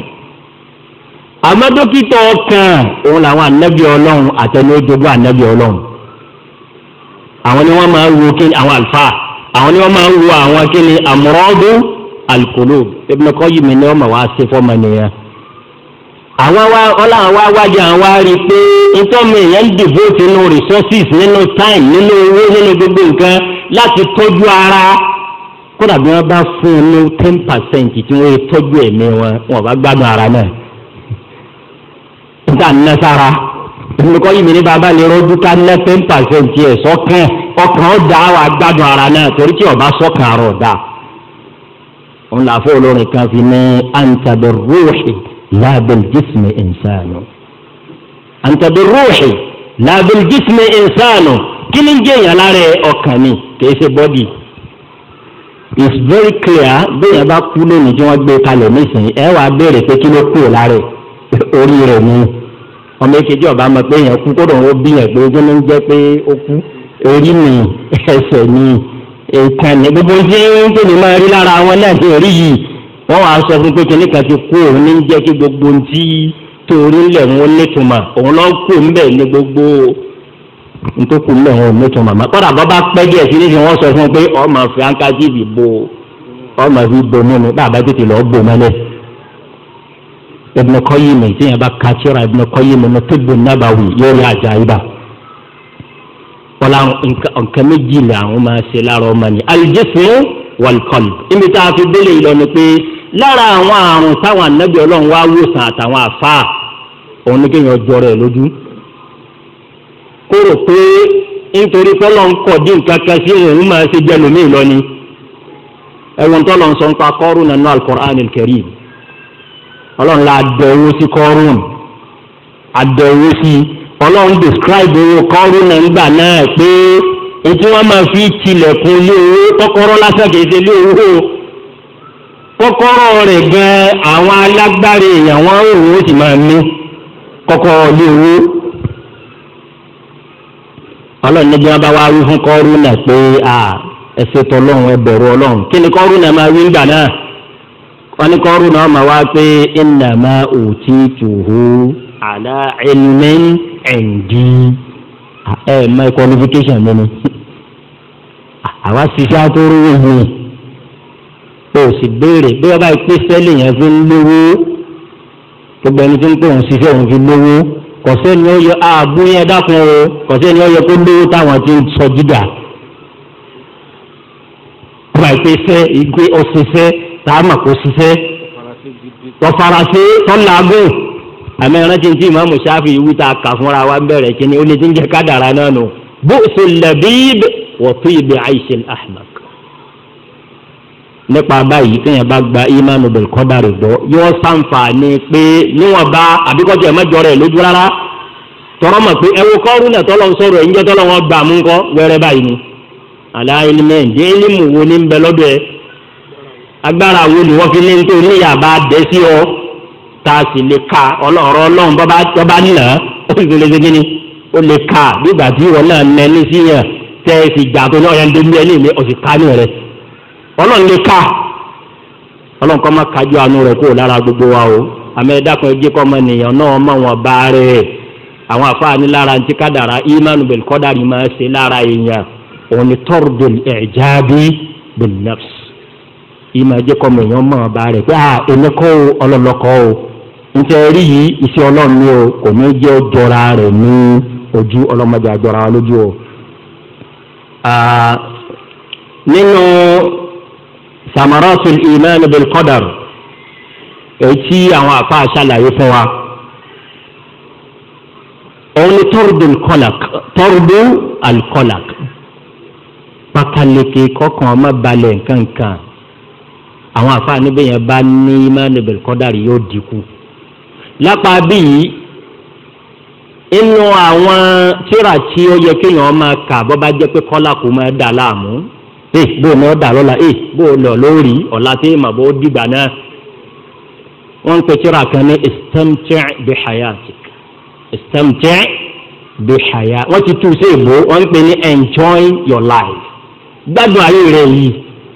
àmọ́ dókítà ọkàn òun làwọn ànábì ọlọ́run àtẹnu ojogún ànábì ọlọ́run àwọn ni wọ́n máa ń wo kí àwọn àlùfáà àwọn ni wọ́n máa ń wo àwọn kí ni amradu alqulub Ibn Qayyim ní wọ́n máa wá sí fọ́ọ̀mù nìyẹn àwọn wa ọlọ́run wá wájú àwọn wá rí i pé nítorí èèyàn ń devote nínú resources nínú time nínú owó nínú gbogbo nǹkan láti tọ́jú ara kódà bí wọ́n bá fún un ní ten percent tí wọ́n tọ́jú ẹ̀mí wọn wọn bá gbádùn ara náà nígbà nására nǹkan yìí mi ní bàbá lè rọ́jú ká ná ten percent ẹ̀ sọ́kàn ọkàn ó dá wa gbádùn ara náà torí tí ọba sọ́kàn àrọ̀ dá. òun là fún olórin kan fi ní anta bir-ruhi la bil-jismi insanu anta bir-ruhi la bil-jismi insanu kí ni ń jẹ́ èèyàn lára ọkàn ni kì í ṣe bọ́dì. It's very clear bẹ́ẹ̀ yẹn bá kú lónìí tí wọ́n gbé kalẹ̀ nísìnyí ẹ wàá béèrè pé kí ló kú lára orí rẹ̀ ni ọmọ èkejì ọba mọ̀ pé yẹn kú kó dùn ó bí yẹn pé ojú ló ń jẹ́ pé ó kú orí ni ẹsẹ̀ ni ìkàn ní gbogbo tí ń tèmi máa rí lára wọn náà ti rí yìí wọ́n wàá sọ fún pé kíní kan ti kú òun ní jẹ́ kí gbogbo tí torí ńlẹ̀ wọn nítumọ̀ òun lọ́ kú ńbẹ̀ ní gbogbo ntókù ńlẹ̀ wọn nítumọ̀ mọ́ kọ́dà bọ́ bá pẹ́ díẹ̀ sí níbi wọ́n sọ fún pé ọmọ fi ankájíìbì bo ọmọ fi bo nínú bàbá tètè lọ́ọ́ bò mọ́lẹ̀. Ibn Qayyim tí yẹn bá ka tírà Ibn Qayyim ní Tibb an-Nabawi yóò rí àjàyíbà wọ́n nǹkan méjì làwọn máa ṣe lára ọmọ ni al-jismu wal-qalb. ibi tá a fi délé yìí lọ ni pé lára àwọn àrùn táwọn ànábì ọlọ́run wá wòsàn àtàwọn àfáà òun ní kéèyàn jọrọ ẹ̀ lójú kó rò pé nítorí fọlọ́ ń kọ̀ dín nǹkan kan sí òun máa ṣe jẹ́ lómi lọ ni ẹ̀wọ̀n tó lọ sọ ń pa Qarun nínú al-Qur'an al-Karim ọlọ́run la àdẹ̀wò sí Qarun àdẹ̀wò sí ọlọ́run describe owó Qarun náà nígbà náà pé ètò wọn máa fi tilẹ̀kùn lé owó kọ́kọ́rọ́ lásán kìí ṣe lé owó kọ́kọ́rọ́ rẹ̀ gan àwọn alágbára èèyàn wọn ò wò ó sì máa ní kọ́kọ́rọ́ lé owó ọlọ́run níbi wọn bá wá wí fún Qarun náà pé ẹsẹ̀ tọ́lọ́run ẹ bẹ̀rù ọlọ́run kí ni Qarun náà máa wí nígbà náà wọ́n ní Qarun náà máa wá pé innama utituhu ala ilmin indi ẹ my qualification mi ni àwa ṣiṣẹ́ àtúrò yìí o sì béèrè bí wọ́n bá pé sẹ́lì yẹn fi ń lówó gbogbo ẹni tó ń pè ń ṣiṣẹ́ òun fi lówó kọ̀sẹ́ ni ó yẹ ààbò yẹn dákun o kọ̀sẹ́ ni ó yẹ kó lówó táwọn ti ń sọ jíjà wọ́n bá pé sẹ́ ìgbé ọ̀ṣiṣẹ́ táàmà kó ṣiṣẹ́ tọ́farasé tọ́lágùn àmì ìrántí tí ìmáàmù Ṣáfì ìwú ta kà fúnra wa bẹ̀rẹ̀ kí ni ó lè ti ń jẹ́ kádàrá náà nù bu'sul labib wa tib 'aysh al-ahmaq. nípa báyìí téèyàn bá gba ìmánu bil qadari gbọ́ yóò sàǹfààní pé níwọ̀n bá àbíkọ́jọ́ ẹ̀mẹ́jọ rẹ̀ lójú rárá tọrọ mọ̀ pé ẹwọ kọ́rù náà tọ́lọ́ sọ̀rọ̀ ẹ̀yìn jẹ́ tọ́lọ́ wọn gbà mú kọ́ wẹ́rẹ́ báyìí ni aláìlímẹ̀ ǹjẹ́ ìlímù wo ní ń bẹ lọ́dọ̀ ẹ̀ agbára wo ni wọ́n fi ní nítorí níyàbá dẹ́ sí ọ tá a sì lè ka ọlọ́ọ̀rọ̀ ọlọ́run bọ́bá nà ó sì lè ṣe kíni ó lè ka nígbà tí ìwọ náà nẹ ní síyàn tẹ́ ẹ sì gbà tó ní ọ̀yàn délé ẹni mi ọ̀sì ká ní rẹ̀ ọlọ́run lè ka ọlọ́run kọ́ máa kájú àánú rẹ̀ kó lára gbogbo wa o àmọ́ ẹ dákun ẹ jẹ́ kọ́ ọmọ ènìyàn náà mọ̀ wọn bá rẹ̀ àwọn àfáàní lára ti kádàrá ìmánu bil qadari máa ṣe lára èèyàn òun ni tardul i'jabi bin nafs ìmọ̀ ẹ̀jẹ̀ kọ́ ọmọ èèyàn mọ̀ bá rẹ̀ pé à èmi kọ́ ọlọ́lọ́kọ́ o nítorí rí yìí iṣẹ́ ọlọ́run ni o kò ní jẹ́ jọra rẹ̀ ní ojú ọlọ́mọdé àjọra lójú o. nínú samaratul iman bil qadar èyí tí àwọn àfa àṣàlàyé fún wa òun ni tọ́rọ̀dù alqalaq tọ́rọ̀dù alqalaq pàkàlẹ́kẹ̀ kọ́kàn ọmọ balẹ̀ nkankan àwọn àfa níbẹ̀ yẹn bá ní iman bil qadar yóò dínkù lápá bíi inú àwọn tíra tí ó yẹ kéèyàn máa kà bọ́ bá jẹ́ pé kọ́lá kò máa dà láàmú ẹ bó o náà dà lọ́la ẹ bó o lọ lórí ọ̀la tí mà bó dìgbà náà wọ́n ń pe tíra kan ní istamti' bi hayatik istamti' bi hayat wọ́n ti tú sí ìbò wọ́n ń pe ní enjoy your life gbádùn ayé rẹ̀ yìí.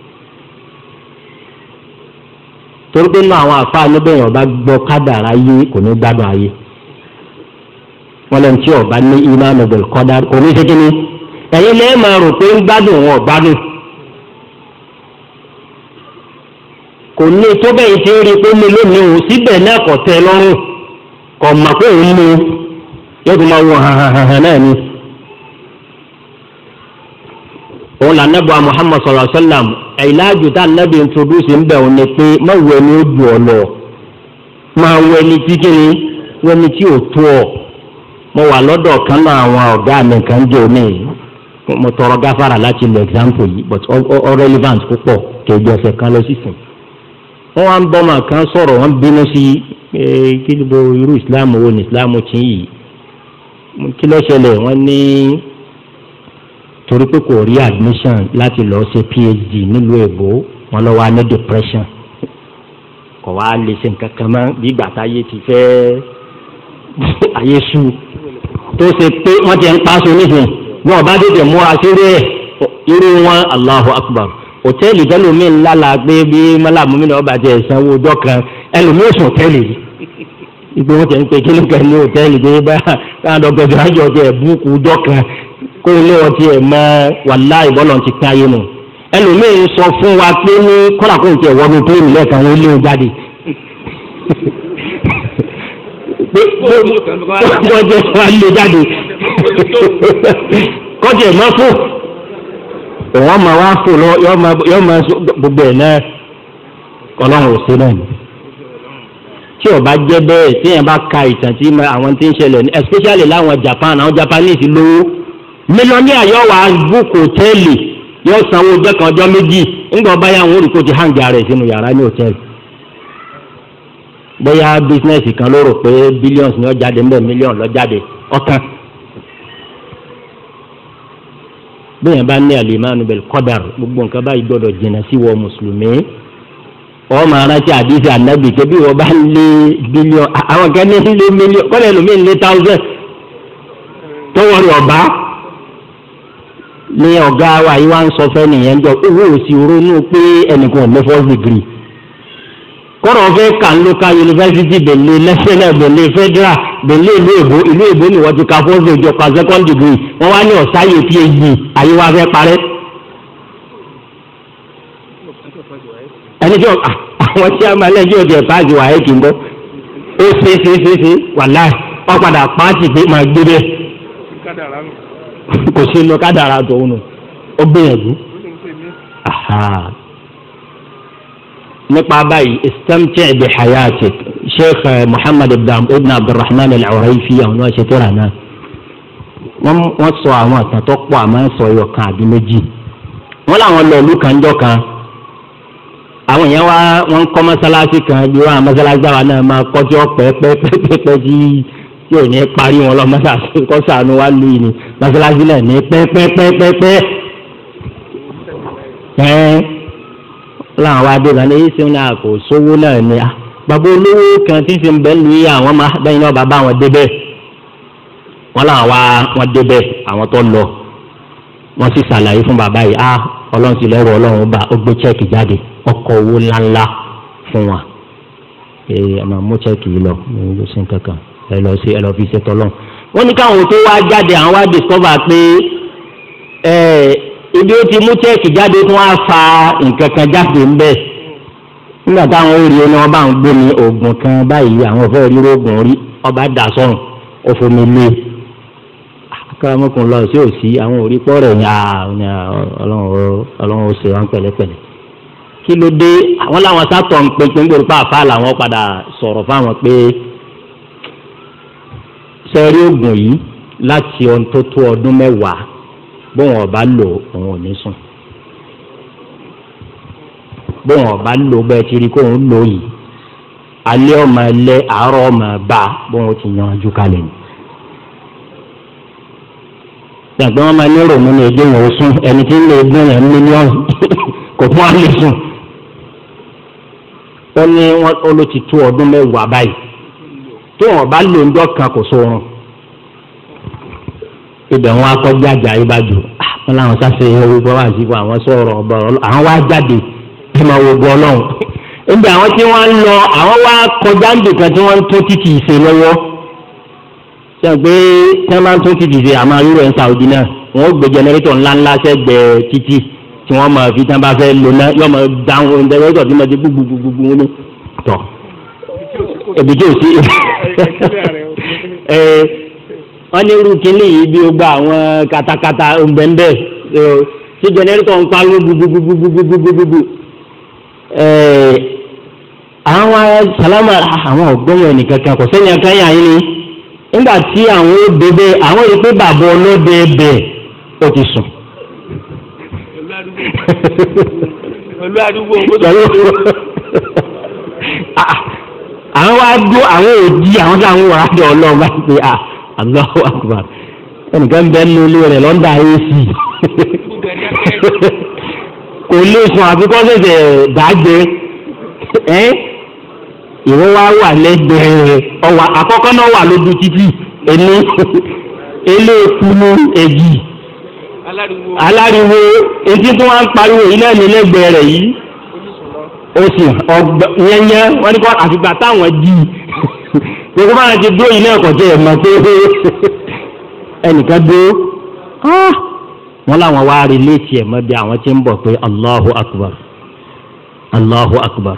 torí pé nínú àwọn àfa níbẹ̀ yẹn ọba gbọ́ kádàrá yé kò ní gbádùn ayé wọn lẹ́nu tí ọba ní ìmánu bil qadar kò ní ṣẹ́kí ni ẹ̀yin lẹ́ẹ̀ máa rò pé ń gbádùn wọn gbádùn kò ní tó bẹ́ẹ̀ ti rí i pé mi lónìí òun síbẹ̀ náà kò tẹ́ lọ́rùn kò mọ̀ pé òun mú yóò tún máa wọ hàn náà ni. òun là nẹ́bùa Muhammad sallallahu alaihi wasallam ìlàjù tá nẹ́bì introduce ń bẹ̀ òun ni pé má wo ẹni ó jù ọ lọ máa wo ẹni tí kí ni wo ẹni tí ò tó ọ mo wà lọ́dọ̀ kan náà àwọn ọ̀gá mi kan jẹ́ òní mo tọrọ gáfárà láti lo example yìí but all relevant púpọ̀ kejì ọ̀sẹ̀ kan lọ sísìn wọ́n wá ń bọ́ ọmọ kan sọ̀rọ̀ wọ́n bínú sí kí ló irú islam wo ni islam ti yìí kí ló ṣẹlẹ̀ wọ́n ní torí pé kò rí admission láti lọ ṣe phd nílùú èbó wọ́n lọ wá ní depression kò wá lè ṣe nǹkan kan mọ́ bí ìgbà táyé ti fẹ́ ayé sú tó ṣe pé wọ́n ti ń paṣọ nísìnyí ní ọba tètè múra sírí ẹ̀ irú wọn Allahu Akbar hòtẹ́ẹ̀lì tẹ́lómi ńlá la gbé bí mọ́làmú mi náà bàjẹ́ ìsanwó ọjọ́ kan ẹlòmí ò sùn hòtẹ́ẹ̀lì yìí ìgbé wọn ti ń pe kíló kan ní hòtẹ́ẹ̀lì gbé bá káàdọ̀ dọ́gbẹ̀dọ̀ àjọ ọjọ́ ẹ̀bùkù ọjọ́ kan kó ilé wọn ti ẹ̀ mọ wàláhì bọ́lọ̀ ti pín ayé nù ẹlòmí sọ fún wa pé ní kọ́là kó n tiẹ̀ wọnú pléènì lẹ́ẹ̀kan wọn lé wọn jáde kọ́jẹ́ wa lé jáde kọ́jẹ́ máa fò òun máa wá fò lọ yọ máa gbogbo ẹ̀ náà ọlọ́run ò sí náà ni tí ó bá jẹ́ bẹ́ẹ̀ tí yẹn bá ka ìtàn tí àwọn tí ń ṣẹlẹ̀ ní especially láwọn Japan àwọn Japanese lówó mílíọ̀nìyà yóò wá búùkù hòtẹ́ẹ̀lì yóò sanwó ọjọ́ kan ọjọ́ méjì ńgbà ọba yà wọn ò rí kó ti hàǹgà rẹ̀ sínú yàrá ní hòtẹ́ẹ̀lì bóyá bísínẹ́sì kan ló rò pé billions ni ó jáde ńbẹ̀ mílíọ̀nù ló jáde ọ̀kan bẹ́ẹ̀ bá ní al-imanu bil qadar gbogbo nǹkan báyìí gbọ́dọ̀ jìnnà sí wọ mùsùlùmí wọ́n máa rántí àdìsí ànábì kébí wọ́n bá ń lé bílíọ̀n àwọn kan ní lé mílíọ̀n kọ́lẹ̀ lómi ń lé thousand tó wọ́n rí ọ̀bá ní ọ̀gá wa yìí wá ń sọ fẹ́ nìyẹn jọ owó òsì ronú pé ẹnìkan ò ní first degree kọ́rọ̀ fẹ́ kà ń local university bẹ̀lẹ̀ national bẹ̀lẹ̀ federal bẹ̀lẹ̀ ìlú èbó ìlú èbó ni wọ́n ti ka first degree jọ pa second degree wọ́n wá ní ọ̀sáyè phd ayé wa fẹ́ parẹ́. ẹni tí àwọn tí a máa lẹ́jọ́ ọ̀dẹ̀ páàkì wà ẹ́ kì í bọ́ ó ṣe ṣe ṣe ṣe wàláì wọ́n padà pààtì pé máa gbé bẹ́ẹ̀ kò sí lọ kádàrá tòun nù ó gbìyànjú. nípa báyìí istamti' bi hayatik sheikh muhammad ibn abdulrahman al-urayfi àwọn náà ṣe tẹ́ra náà wọ́n sọ àwọn àtàn tó pọ̀ àmọ́ sọ ẹyọ kan àbí méjì wọ́n làwọn lọ ìlú kan jọ kan àwọn èèyàn wá wọ́n kọ́ mọ́sálásí kan bí wọ́n mọ́sálásí àwọn náà máa kọjọ́ pẹ́ẹ́pẹ́ẹ́pẹ́ tí tí ò ní parí wọn lọ mọ́sálásí kọ́ sànù wá lù yìí ni mọ́sálásí náà ní pẹ́ẹ́pẹ́ẹ́pẹ́ ẹ́ láwọn wá dé lánàá yìí sẹ́wọ́n náà kò sówó náà ni bàbá olówó kan tí ń fi bẹ́ẹ̀ lu yìí àwọn máa bẹ́ẹ̀ náà bàbá àwọn débẹ̀ wọ́n làwọn wá wọ́n débẹ̀ àwọn tó lọ wọ́n sì ṣàlàyé fún bàbá yìí ah ọlọ́run ti lẹ́rù ọlọ́run bá ó gbé chẹ́ẹ̀kì jáde ọkọ̀ owó ńláńlá fún wa ẹ máa mú chẹ́ẹ̀kì yìí lọ ní ló ṣe ń kankan ẹ lọ sí ẹ lọ fi ṣe tọ́lọ́ wọ́n ní káwọn tó wá jáde àwọn wá discover pé ẹ ibi ó ti mú chẹ́ẹ̀kì jáde tí wọ́n á fa nǹkan kan jáde ń bẹ̀ nígbà táwọn ò rí ó ní wọ́n bá ń gbé ní oògùn kan báyìí àwọn ò fẹ́ rí oògùn rí ọba dà sọ́run ó fomi lé káàmọ́kùn lọ sí òsì àwọn òrí pọ́ọ̀rẹ̀ ní ọlọ́run ó ṣe wọn pẹ̀lẹ́pẹ̀lẹ́ kí ló dé àwọn làwọn sátọ̀ ń pe pé ń gbèrú pàápàá làwọn padà sọ̀rọ̀ fáwọn pé sẹ́rí oògùn yìí láti ohun tó tó ọdún mẹ́wàá bóun ọba lò òun ò ní sùn bóun ọba lò bẹ́ẹ̀ ti rí kóun lò yìí alẹ́ ọmọ ẹlẹ́ àárọ̀ ọmọ bá bóun ti yanjú kalẹ̀ ni. Ìgbà wọn máa ní ròmù ní èdè wọn sùn ẹni tí ń lè gbé yẹn mílíọ̀nù kò fún wa lè sùn. ó ní wọn ló ti tó ọdún mẹ́wàá báyìí tí wọn bá lò ń jọ kan kò sórun. ibẹ̀ wọn akọ́jà àjà ìbàjò wọn làwọn sáfẹ́ orúkọ wá sí àwọn sọ̀rọ̀ ọ̀bọ̀ àwọn wá jáde ẹ máa wo gbọ́ ọlọ́run. níbi àwọn tí wọ́n ń lọ àwọn wá kọjá ń dùkan tí wọ́n ń tó títì ìṣe lọ́wọ́ sọ pé tí wọ́n bá ń tún títì ṣe àmọ́ irú ẹ̀ ń Saudi náà wọ́n ó gbé jẹnẹrétọ̀ ńláńlá sẹ́gbẹ̀ẹ́ títì tí wọ́n máa fi tí wọ́n bá fẹ́ lò náà yọ máa dáhùn jẹnẹrétọ̀ tí wọ́n ti gbúgbúgbúgbú ní tọ̀ ẹ̀bí tí ò sí wọ́n ní irú kínní yìí bí ó gba àwọn katakata ńbẹ́ńbẹ́ tí jẹnẹrétọ̀ ń pariwo gbúgbúgbúgbúgbúgbúgbú àwọn sálámà àwọn ọ̀gbọ́n yẹn nìkan kan kò sẹ́ni akáyà yín ni nígbà tí àwọn ó bèbè àwọn rí pé bàbá ọlọ́dẹ ẹbẹ̀ ó ti sùn. olú àdúgbò àwọn wá dó àwọn òdi àwọn tí àwọn wàá dé ọlọ́run bá ti pé à Allahu Akbar ẹnìkan bẹ́ẹ̀ ní ilé rẹ̀ lọ́ndà ac kò lè sùn àfikọ́ ṣẹ̀ṣẹ̀ dágbé ẹ́ ìwọ wá wà lẹ́gbẹ̀ẹ́ ọwà àkọ́kọ́ náà wà lójú títì ẹni ilé ìkùnú èjì aláriwo etí tí wọ́n ń pariwo yìí náà ní lẹ́gbẹ̀ẹ́ rẹ̀ yìí ó sì ọgbà yẹnyẹ wọ́n ní kọ́ àfìgbà táwọn jí gbogbo máa ti dó yìí náà kọjá ẹ̀ mọ̀ pé ẹnìkan dó wọ́n láwọn wá rí létí ẹ̀ mọ́ bí àwọn tí ń bọ̀ pé Allahu Akbar Allahu Akbar.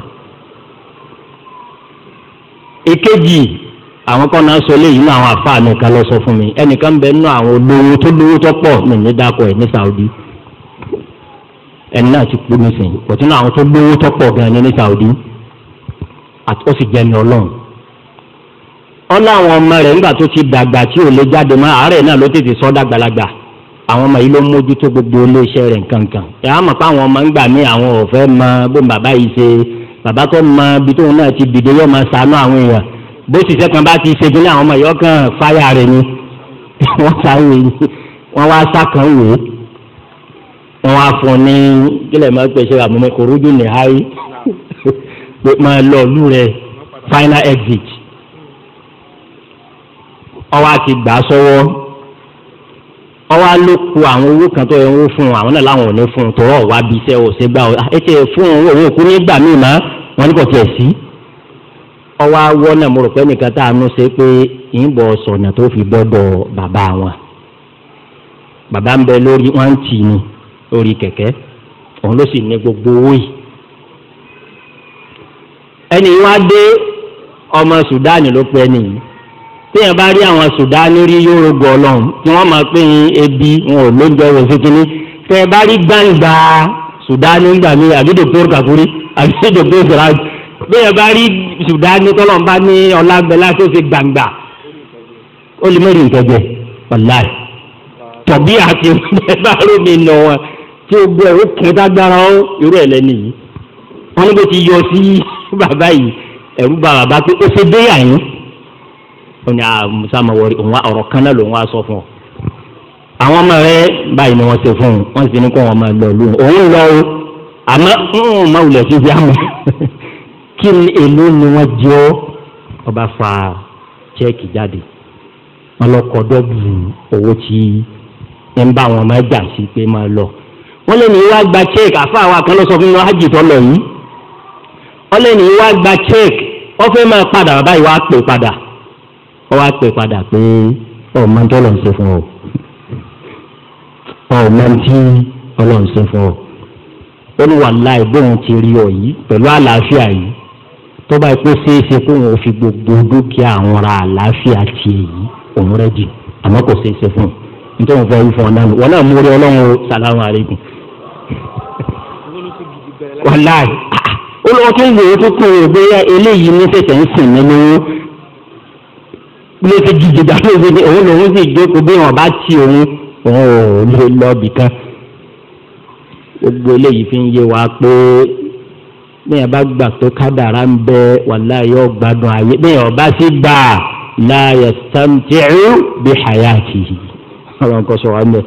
èkejì àwọn kan náà sọ léyìn náà àwọn àfáà nìkan lọ sọ fún mi ẹnìkan bẹ nínú àwọn olówó tó lówó tó pọ̀ nínú dákọ̀ ẹ̀ ní Saudi ẹni náà ti kú nísìnyí kò tí náà àwọn tó lówó tó pọ̀ gan ní Saudi ó sì jẹ́ ní ọlọ́run ọlọ́ àwọn ọmọ rẹ̀ nígbà tó ti dàgbà tí ò lè jáde mọ́ àárẹ̀ náà ló tètè sọ dàgbàlagbà àwọn ọmọ yìí ló mójútó gbogbo iléeṣẹ́ rẹ̀ nǹkankan ẹ̀ á mọ̀ pé àwọn ọmọ ń gbà ní àwọn ò fẹ́ mọ bó bàbá yìí ṣe bàbá tó mọ ibi tóun náà ti dìde yóò máa ṣàánú àwọn èèyàn bó sì sẹ́kàn bá ti ṣe bí àwọn ọmọ yìí ọkàn fáyà rẹ̀ ni wọ́n sáré wọ́n wá sákàn wò ó wọ́n wá fún un ní kílẹ̀ máa pèsè àmúmọ́ kòrójú ní hárí pé máa lọ ìlú rẹ̀ final exit ọwọ́ àti gbà sọ́wọ́ ọwọ́ ló ku àwọn owó kan tó yẹ wọ́n fún un àwọn náà láwọn ò ní fún un tọrọ wá bí iṣẹ́ òsè gbà ó ètò fún un owó òkú nígbà míì má wọn ní kò tiẹ̀ sí ọwọ́ awọ́ náà mo rò pé nìkan tá a nú ṣe pé ìyìnbọn sọ̀nà tó fi gbọ́dọ̀ bàbá wọn bàbá ń bẹ lórí wọn ń tì ní lórí kẹ̀kẹ́ òun ló sì ní gbogbo owó yìí ẹni wá dé ọmọ Sudan ló pe ẹni yìí téèyàn bá rí àwọn Sudan rí yóò rògbò ọlọ́run tí wọ́n máa pín ebi wọn ò lóúnjẹ wọ̀ sí kínní tẹ́ ẹ bá rí gbàǹgbà Sudan nígbà míì àbídòkó kàkúrí àbídòkó ìfìrà téèyàn bá rí Sudan tọ́lọ́n bá ní ọlágbẹ́lá tó ṣe gbàǹgbà ó lè mẹ́rin ìtọ́jẹ wàláì tọ̀bí àti ẹ bá rómi nà wọn tí ó gbé ẹ̀rọ kẹta gbára ó irú ẹ̀ lẹ́nu yìí wọ́n ní bó ti yọ sí bàbá yìí ẹ̀rú bá bàbá pé ó ṣe déyà yín ó ní àmúṣàmọ̀ wọ̀rí òun ọ̀rọ̀ kan náà lòun wá sọ fún ọ. àwọn ọmọ rẹ báyìí ni wọ́n ṣe fún un wọ́n sì ní kó wọn máa lọ lóhùn òun lọ o àmọ́ ń máa wulẹ̀ sí ibi àmọ́ kí èlò ni wọ́n jẹ́ ọ́ ọba fa chẹ́ẹ̀kì jáde wọn lọ kọ́ dọ́bù owó tí ń bá wọn máa gbà sí pé máa lọ. wọ́n lé ní wá gba chẹ́ẹ̀kì àfa àwọn kan ló sọ fún wọn hajj tó lọ yìí wọ́n lé ní wá gba chẹ́ẹ̀kì wọ́n fẹ́ máa padà bàbá yìí wá pè padà wọ́n wá pè padà pé ọmọ tó lọ ṣe fún ọ ọmọ tí ọlọ́run ṣe fún ọ ó ní wàláì bóun ti rí ọ yìí pẹ̀lú àlàáfíà yìí tó bá pé ṣeéṣe kó wọn fi gbogbo dúkìá àwọn ra àlàáfíà tiẹ̀ yìí òun rẹ̀ jì àmọ́ kò ṣeéṣe fún un nítorí wọn fẹ́ wí fún ọ náà wọn náà mú rí ọlọ́run sàlámù àlékún wàláì ó lọ́wọ́ tó ń wò ó tó kún un pé eléyìí ní ṣẹ̀ṣẹ̀ ń sìn mí lówó ló ti dìde dá lóde ní òun lòun sì jókòó bí wọn bá ti òun òun ò lè lọ bìkan gbogbo eléyìí fi ń yé wa pé bẹ́ẹ̀ bá gbà tó kádàrá ń bẹ wàláhì yóò gbádùn ayé bẹ́ẹ̀ bá sì gbà la yastamti'u bi hayatihi ọlọ́run kọ́ sọ wá mẹ́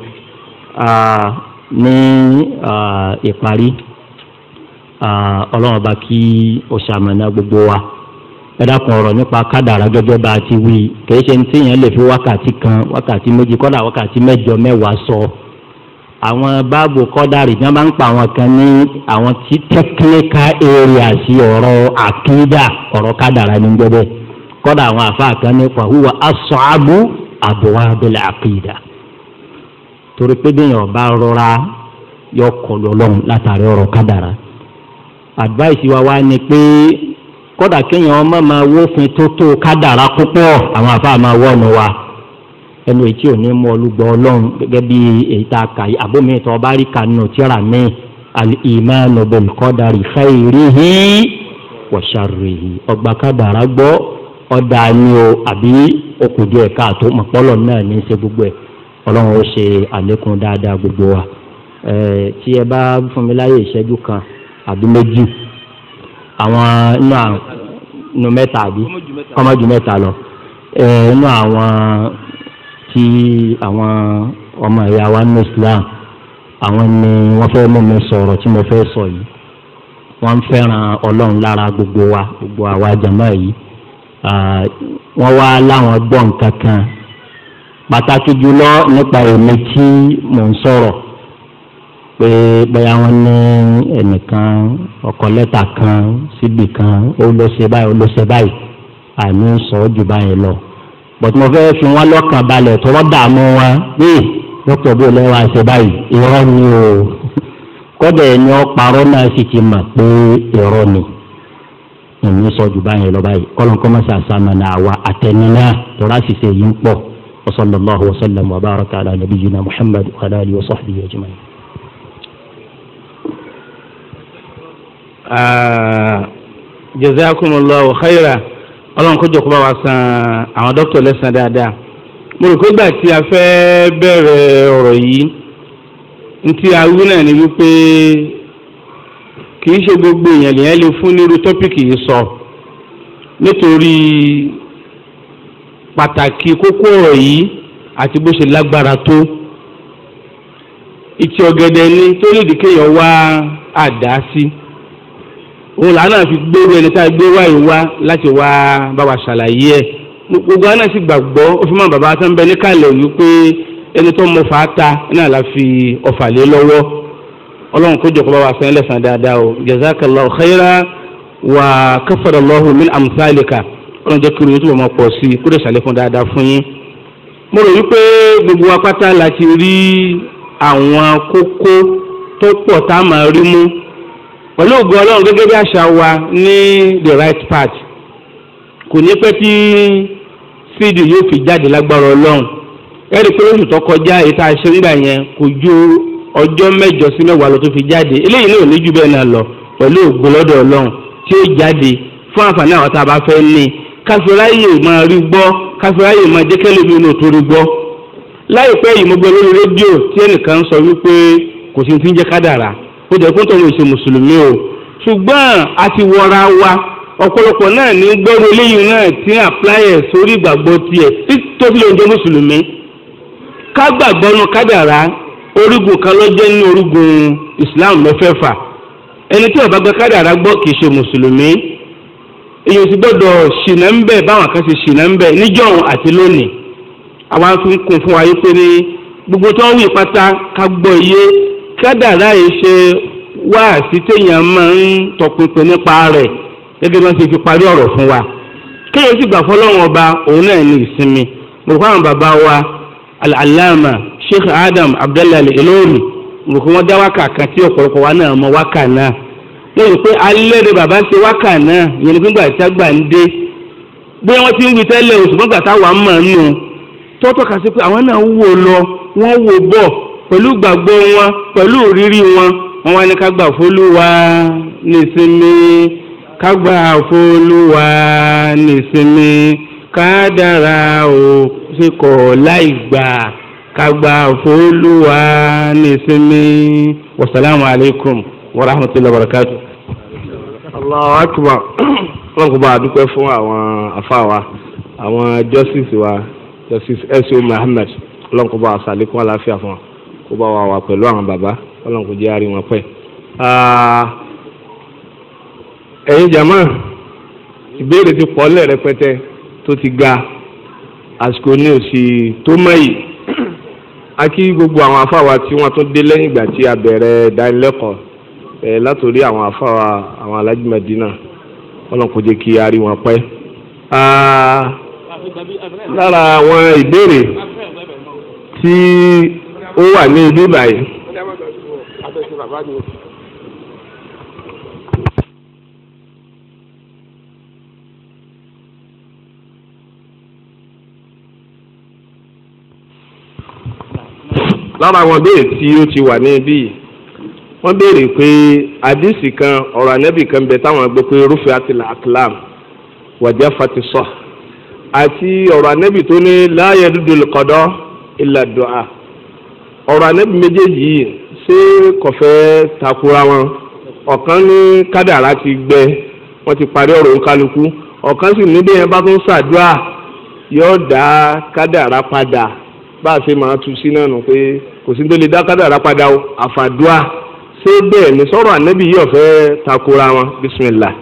ní ìparí ọlọ́run bá kí ó ṣàmọ̀nà gbogbo wa ẹ̀dàkùn ọ̀rọ̀ nípa kádàrá gẹ́gẹ́ bá a ti wí kìí ṣe ní tíyẹn lè fi wákàtí kan wákàtí méjì kọ́dà wákàtí mẹ́jọ mẹ́wàá sọ àwọn báàbò kọ́dàrí tí wọ́n bá ń pa àwọn kan ní àwọn tí technical area sí ọ̀rọ̀ àkídà ọ̀rọ̀ kádàrá ní gbẹ́bẹ́ kọ́dà àwọn àfáà kan ní fahuwa as'abu abwabil àkídà torí pé bí èèyàn bá rọra yọ kọlu ọlọ́run látàrí ọ̀rọ̀ kádàrá advice wa wá ni pé kódà kéèyàn ọmọ máa wófin tó tó kádàrá púpọ̀ àwọn àfáà máa wọ́nu wa ẹnu ètí ò ní mú olùgbọ́ ọlọ́run gẹ́gẹ́ bí èyí tá a kà yí àbómi ìtọ́ bá rí kanú tíra mi al-imanu bil qadari khayrihi wa sharrihi ọgbà kádàrá gbọ́ ọ̀dà ni o àbí okùdí ẹ̀ka àtó mọ̀pọ́lọ̀ náà ní í ṣe gbogbo ẹ̀ ọlọ́run ó ṣe àlékún dáadáa gbogbo wa tí ẹ bá fún mi láyè ìṣẹ́jú kan àbí méjì àwọn inú àwọn inú mẹ́ta àbí ọmọdún mẹ́ta lọ inú àwọn tí àwọn ọmọ ìyá wa ní Islam àwọn ni wọ́n fẹ́ mú mi sọ̀rọ̀ tí mo fẹ́ sọ yìí wọ́n ń fẹ́ràn ọlọ́run lára gbogbo wa gbogbo àwa jàmá yìí wọ́n wá láwọn gbọ́ nǹkan kan pàtàkì jùlọ nípa èmi tí mò ń sọ̀rọ̀ pé bóyá wọ́n ní ẹnìkan ọkọ̀ lẹ́tà kan síbì kan ó lọ ṣe báyìí ó lọ ṣe báyìí àmì sọ ọ́ jù báyìí lọ bọ̀tí mo fẹ́ fi wọ́n lọ́kàn balẹ̀ tó wọ́n dààmú wọn bí dókítà bó lẹ́wọ̀ àṣẹ báyìí irọ́ ni o kọ́dà ẹni ọ́ parọ́ náà sì ti mọ̀ pé irọ́ ni ìní sọ jù báyìí lọ báyìí kọ́lọ́n kọ́ mọ́sá sàmánà àwa àtẹni náà tọ́lá sì ṣe yìí ń pọ̀ wa sallallahu wa sallam wa baraka ala nabiyyina Muhammad wa ala alihi wa sahbihi ajma'in. jazakumullahu khaira ọlọ́run kó jọ kó bá wa san àwọn dókítà lẹ́san dáadáa mo rò pé gbà tí a fẹ́ bẹ̀rẹ̀ ọ̀rọ̀ yìí ntí a wí náà ni wípé kì í ṣe gbogbo èèyàn lèyàn lè fún nírú tọ́pìkì yìí sọ nítorí pàtàkì kókó ọ̀rọ̀ yìí àti bó ṣe lágbára tó ìtì ọ̀gẹ̀dẹ̀ ni tó lè di kéèyàn wá àdá sí òun làánà fi gbérú ẹni tá a gbé wáyé wá láti wá bá wa ṣàlàyé ẹ̀ gbogbo àná sì gbàgbọ́ ó fi mọ́ bàbá tó ń bẹ níkàlẹ̀ wípé ẹni tó mọ fàáta náà la fi ọ̀fà lé lọ́wọ́ ọlọ́run kó jọ kó bá wa san ẹlẹ́sàn dáadáa o jazakallahu khaira wa kafarallahu min amsalika ọlọ́run jẹ́ kí orin tó mọ̀ pọ̀ sí kó lè ṣàlékún dáadáa fún yín. mo rò wípé gbogbo wa pátá la ti rí àwọn kókó tó pọ̀ tá a máa rí mú pẹ̀lú ògo ọlọ́run gẹ́gẹ́ bí àṣà wa ní the right path kò ní pẹ́ tí cd yóò fi jáde lágbára ọlọ́run ẹ̀rí pé oṣù tó kọjá èyí tá a ṣe ń gbà yẹn kò ju ọjọ́ mẹ́jọ sí mẹ́wàá lọ tó fi jáde eléyìí náà ò ní jù bẹ́ẹ̀ náà lọ pẹ̀lú ògo lọ́dọ̀ ọlọ́run tí ó jáde fún àǹfààní àwọn tá a bá fẹ́ ní káfíráyè máa rí gbọ́ káfíráyè máa jẹ́ kẹ́lẹ́ bí inú tó rí gbọ́. láìpẹ́ yìí mo gbọ́ lórí rédíò tí ẹnìkan sọ wípé kò sí ti ń jẹ́ kádàrá ó jẹ́ kóńtò ní ìṣe mùsùlùmí o ṣùgbọ́n a ti wọra wa ọ̀pọ̀lọpọ̀ náà ní gbọ́rọ̀ eléyìí náà tí ń apply sórí ìgbàgbọ́ tiẹ̀ tó fi lè jẹ́ mùsùlùmí ká gbàgbọ́ nù kádàrá orígun kan ló jẹ́ nínú orígun Islam mẹ́fẹ̀ẹ̀fà ẹni tí ó bá gba kádàrá gbọ́ kì í ṣe mùsùlùmí èyàn sì gbọ́dọ̀ ṣìnà ń bẹ̀ báwọn kan ṣe ṣìnà ń bẹ̀ níjọ́un àti lónìí àwọn fi ń kún fún wa yí pé ní gbogbo tó ń wí pátá ká gbọ́ iye kádàrá yìí ṣe wá sí téèyàn máa ń tọpinpin nípa rẹ̀ gẹ́gẹ́ bí wọ́n ṣe fi parí ọ̀rọ̀ fún wa kéèyàn sì gbà fọlọ́run ọba òun náà ní ìsinmi mo rò fáwọn bàbá wa al-allama Sheikh Adam Abdallah Al-Ilory mo rò pé wọ́n dá wákà kan tí ọ̀pọ̀lọpọ̀ wa náà mọ wákà náà lẹ́yìn pé alẹ́ rẹ̀ bàbá ṣe wákà náà ìyẹn ní gbígbà tí àgbà ń dé bí wọ́n ti ń wí tẹ́lẹ̀ oṣù mọ́gbà táwa ń mọ̀ nù tó tọ́ka sí pé àwọn náà wò lọ wọ́n wò bọ̀ pẹ̀lú gbàgbọ́ wọn pẹ̀lú òrírí wọn wọ́n wá ní ká gbà fÓlúwa nísinmi ká gbà fÓlúwa nísinmi kádàrá ò ṣe kọ̀ láì gbà ká gbà fÓlúwa nísinmi wasalaamu alaykum wa rahmatullahi wa barakatuh. Allahu akbar. Wọ́n kò bá a dúpẹ́ fún àwọn afáwa àwọn justice wa justice S O Muhammad ọlọ́run kò bá a sàlékún àlàáfíà fún wa kó bá wa wà pẹ̀lú àwọn bàbá ọlọ́run kò jẹ́ àrí wọn pẹ́. ẹ̀yin jàmá ìbéèrè ti pọ̀ lẹ̀ rẹpẹtẹ tó ti ga àsìkò ní òsì tó mẹ́yì a kí gbogbo àwọn afáwa tí wọ́n tún dé lẹ́yìn ìgbà tí a bẹ̀rẹ̀ ìdánilẹ́kọ̀ọ́ ẹ̀ látòrí àwọn afáwa àwọn Alhaji Medina ọlọ́run kò jẹ́ kí a rí wọn pẹ́. lára àwọn ìbéèrè tí ó wà ní ibi báyìí. lára àwọn ìbéèrè tí ó ti wà ní ibi yìí wọ́n béèrè pé àdìsí kan ọ̀rọ̀ ànẹ́bì kan bẹ táwọn gbé pé rúfẹ́ àti làákìlám wàjẹ́ fatisọ́ àti ọ̀rọ̀ ànábì tó ní la yadudul qada illa du'a ọ̀rọ̀ ànábì méjèèjì yìí ṣé kò fẹ́ takura wọn ọ̀kan ní kádàrá ti gbẹ wọ́n ti parí ọ̀rọ̀ kálukú ọ̀kan sì ní bẹ́ẹ̀ bá tún ṣàdúrà yóò dá kádàrá padà bá a ṣe máa tu sí náà nù pé kò sí tó lè dá kádàrá padà o àfàdúrà ṣé bẹ́ẹ̀ ni sọ̀rọ̀ ànábì yìí ò fẹ́ takora wọn bismillah.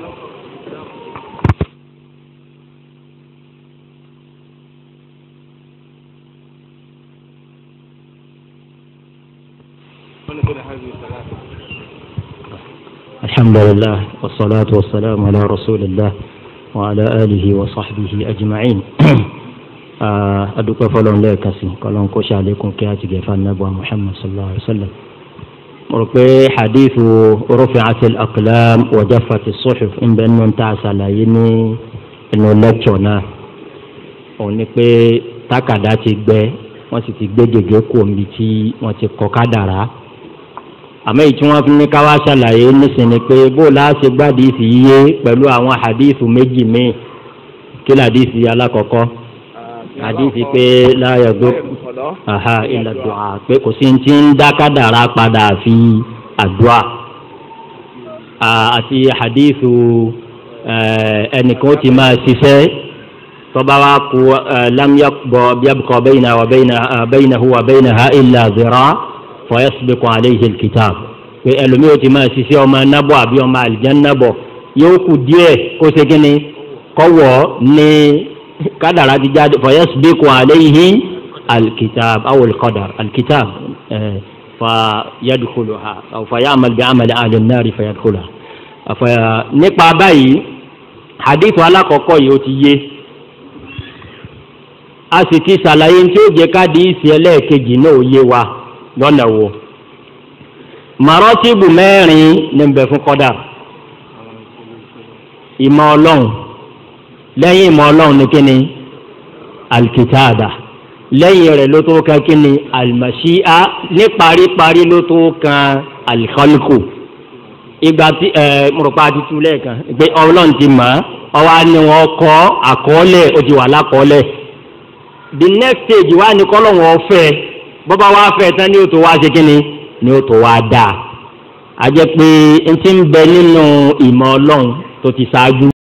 alhamdulillah wassalatu wassalamu ala rasulillah wa ala alihi wa sahbihi ajma'in. adúpẹ́ fọlọ́n lẹ́ẹ̀kan sí kọ́lọ́n kó ṣàlékún kí á ti gẹ̀fà nàbọ̀ muhammad sallallahu alayhi wa sallam. mo rò pé hadithu rufi'atil aqlam wa jaffatis suhuf ń bẹ nínú tá a ṣàlàyé ní inú lẹ́kṣọ̀ náà. òun ni pé tákàdá ti gbẹ wọ́n sì ti gbé gègé kú omi tí wọ́n ti kọ kádàrá. àmọ́ èyí tí wọ́n fi ní ká wá ṣàlàyé nísìnyí pé bó láti gbádìí sí yíyé pẹ̀lú àwọn hadithu méjì míì kí ládìí sí alákọ̀ọ́kọ́ àdìsí pé láyàgbó aha illa du'a pé kò sí ti ń dá kádàrá padà fi àdúà àti àdìsí ẹnìkan ó ti máa ṣiṣẹ́ tọ́ba wa kú lam yabqa bayna wa baynahu wa baynaha illa zira' fa yasbiqu alayhi al-kitab pé ẹlòmíì ó ti máa ṣiṣẹ́ ọmọ nábọ̀ àbí ọmọ àlìjánnàbọ̀ yóò kù díẹ̀ kó ṣe kí ni kọ́wọ́ ní kádàrá ti jáde fa yasbiqu alayhi alkitab aw alqadar alkitab fa yadkhuluha aw fa ya'mal bi'amali ahli an-nar fa yadkhuluha fa nípa báyìí hadith alákọ̀ọ́kọ́ yìí ó ti yé a sì ti ṣàlàyé tí ó jẹ́ kádìísì ẹlẹ́ẹ̀kejì náà ó yé wa lọ́nà wo maratibu mẹ́rin ní bẹ fún qadar ìmọ̀ ọlọ́run lẹ́yìn ìmọ̀ ọlọ́run ní kíni alkitaba lẹ́yìn rẹ̀ ló tó kan kíni almashi'a ní paríparí ló tó kan alkhalqu ìgbà tí ẹ mọ̀rọ̀pá ti tú lẹ́ẹ̀kan pé ọlọ́run ti mọ̀ ọ́ wá ní wọn kọ́ àkọọ́lẹ̀ ó ti wà lákọọ́lẹ̀ the next stage wá ní kọ́lọ́wọ́n ọ̀fẹ́ bọ́bá wá fẹ́ tán ní ó tó wá ṣe kíni ní ó tó wá dáa a jẹ́ pé n ti ń bẹ nínú ìmọ̀ ọlọ́run tó ti ṣáájú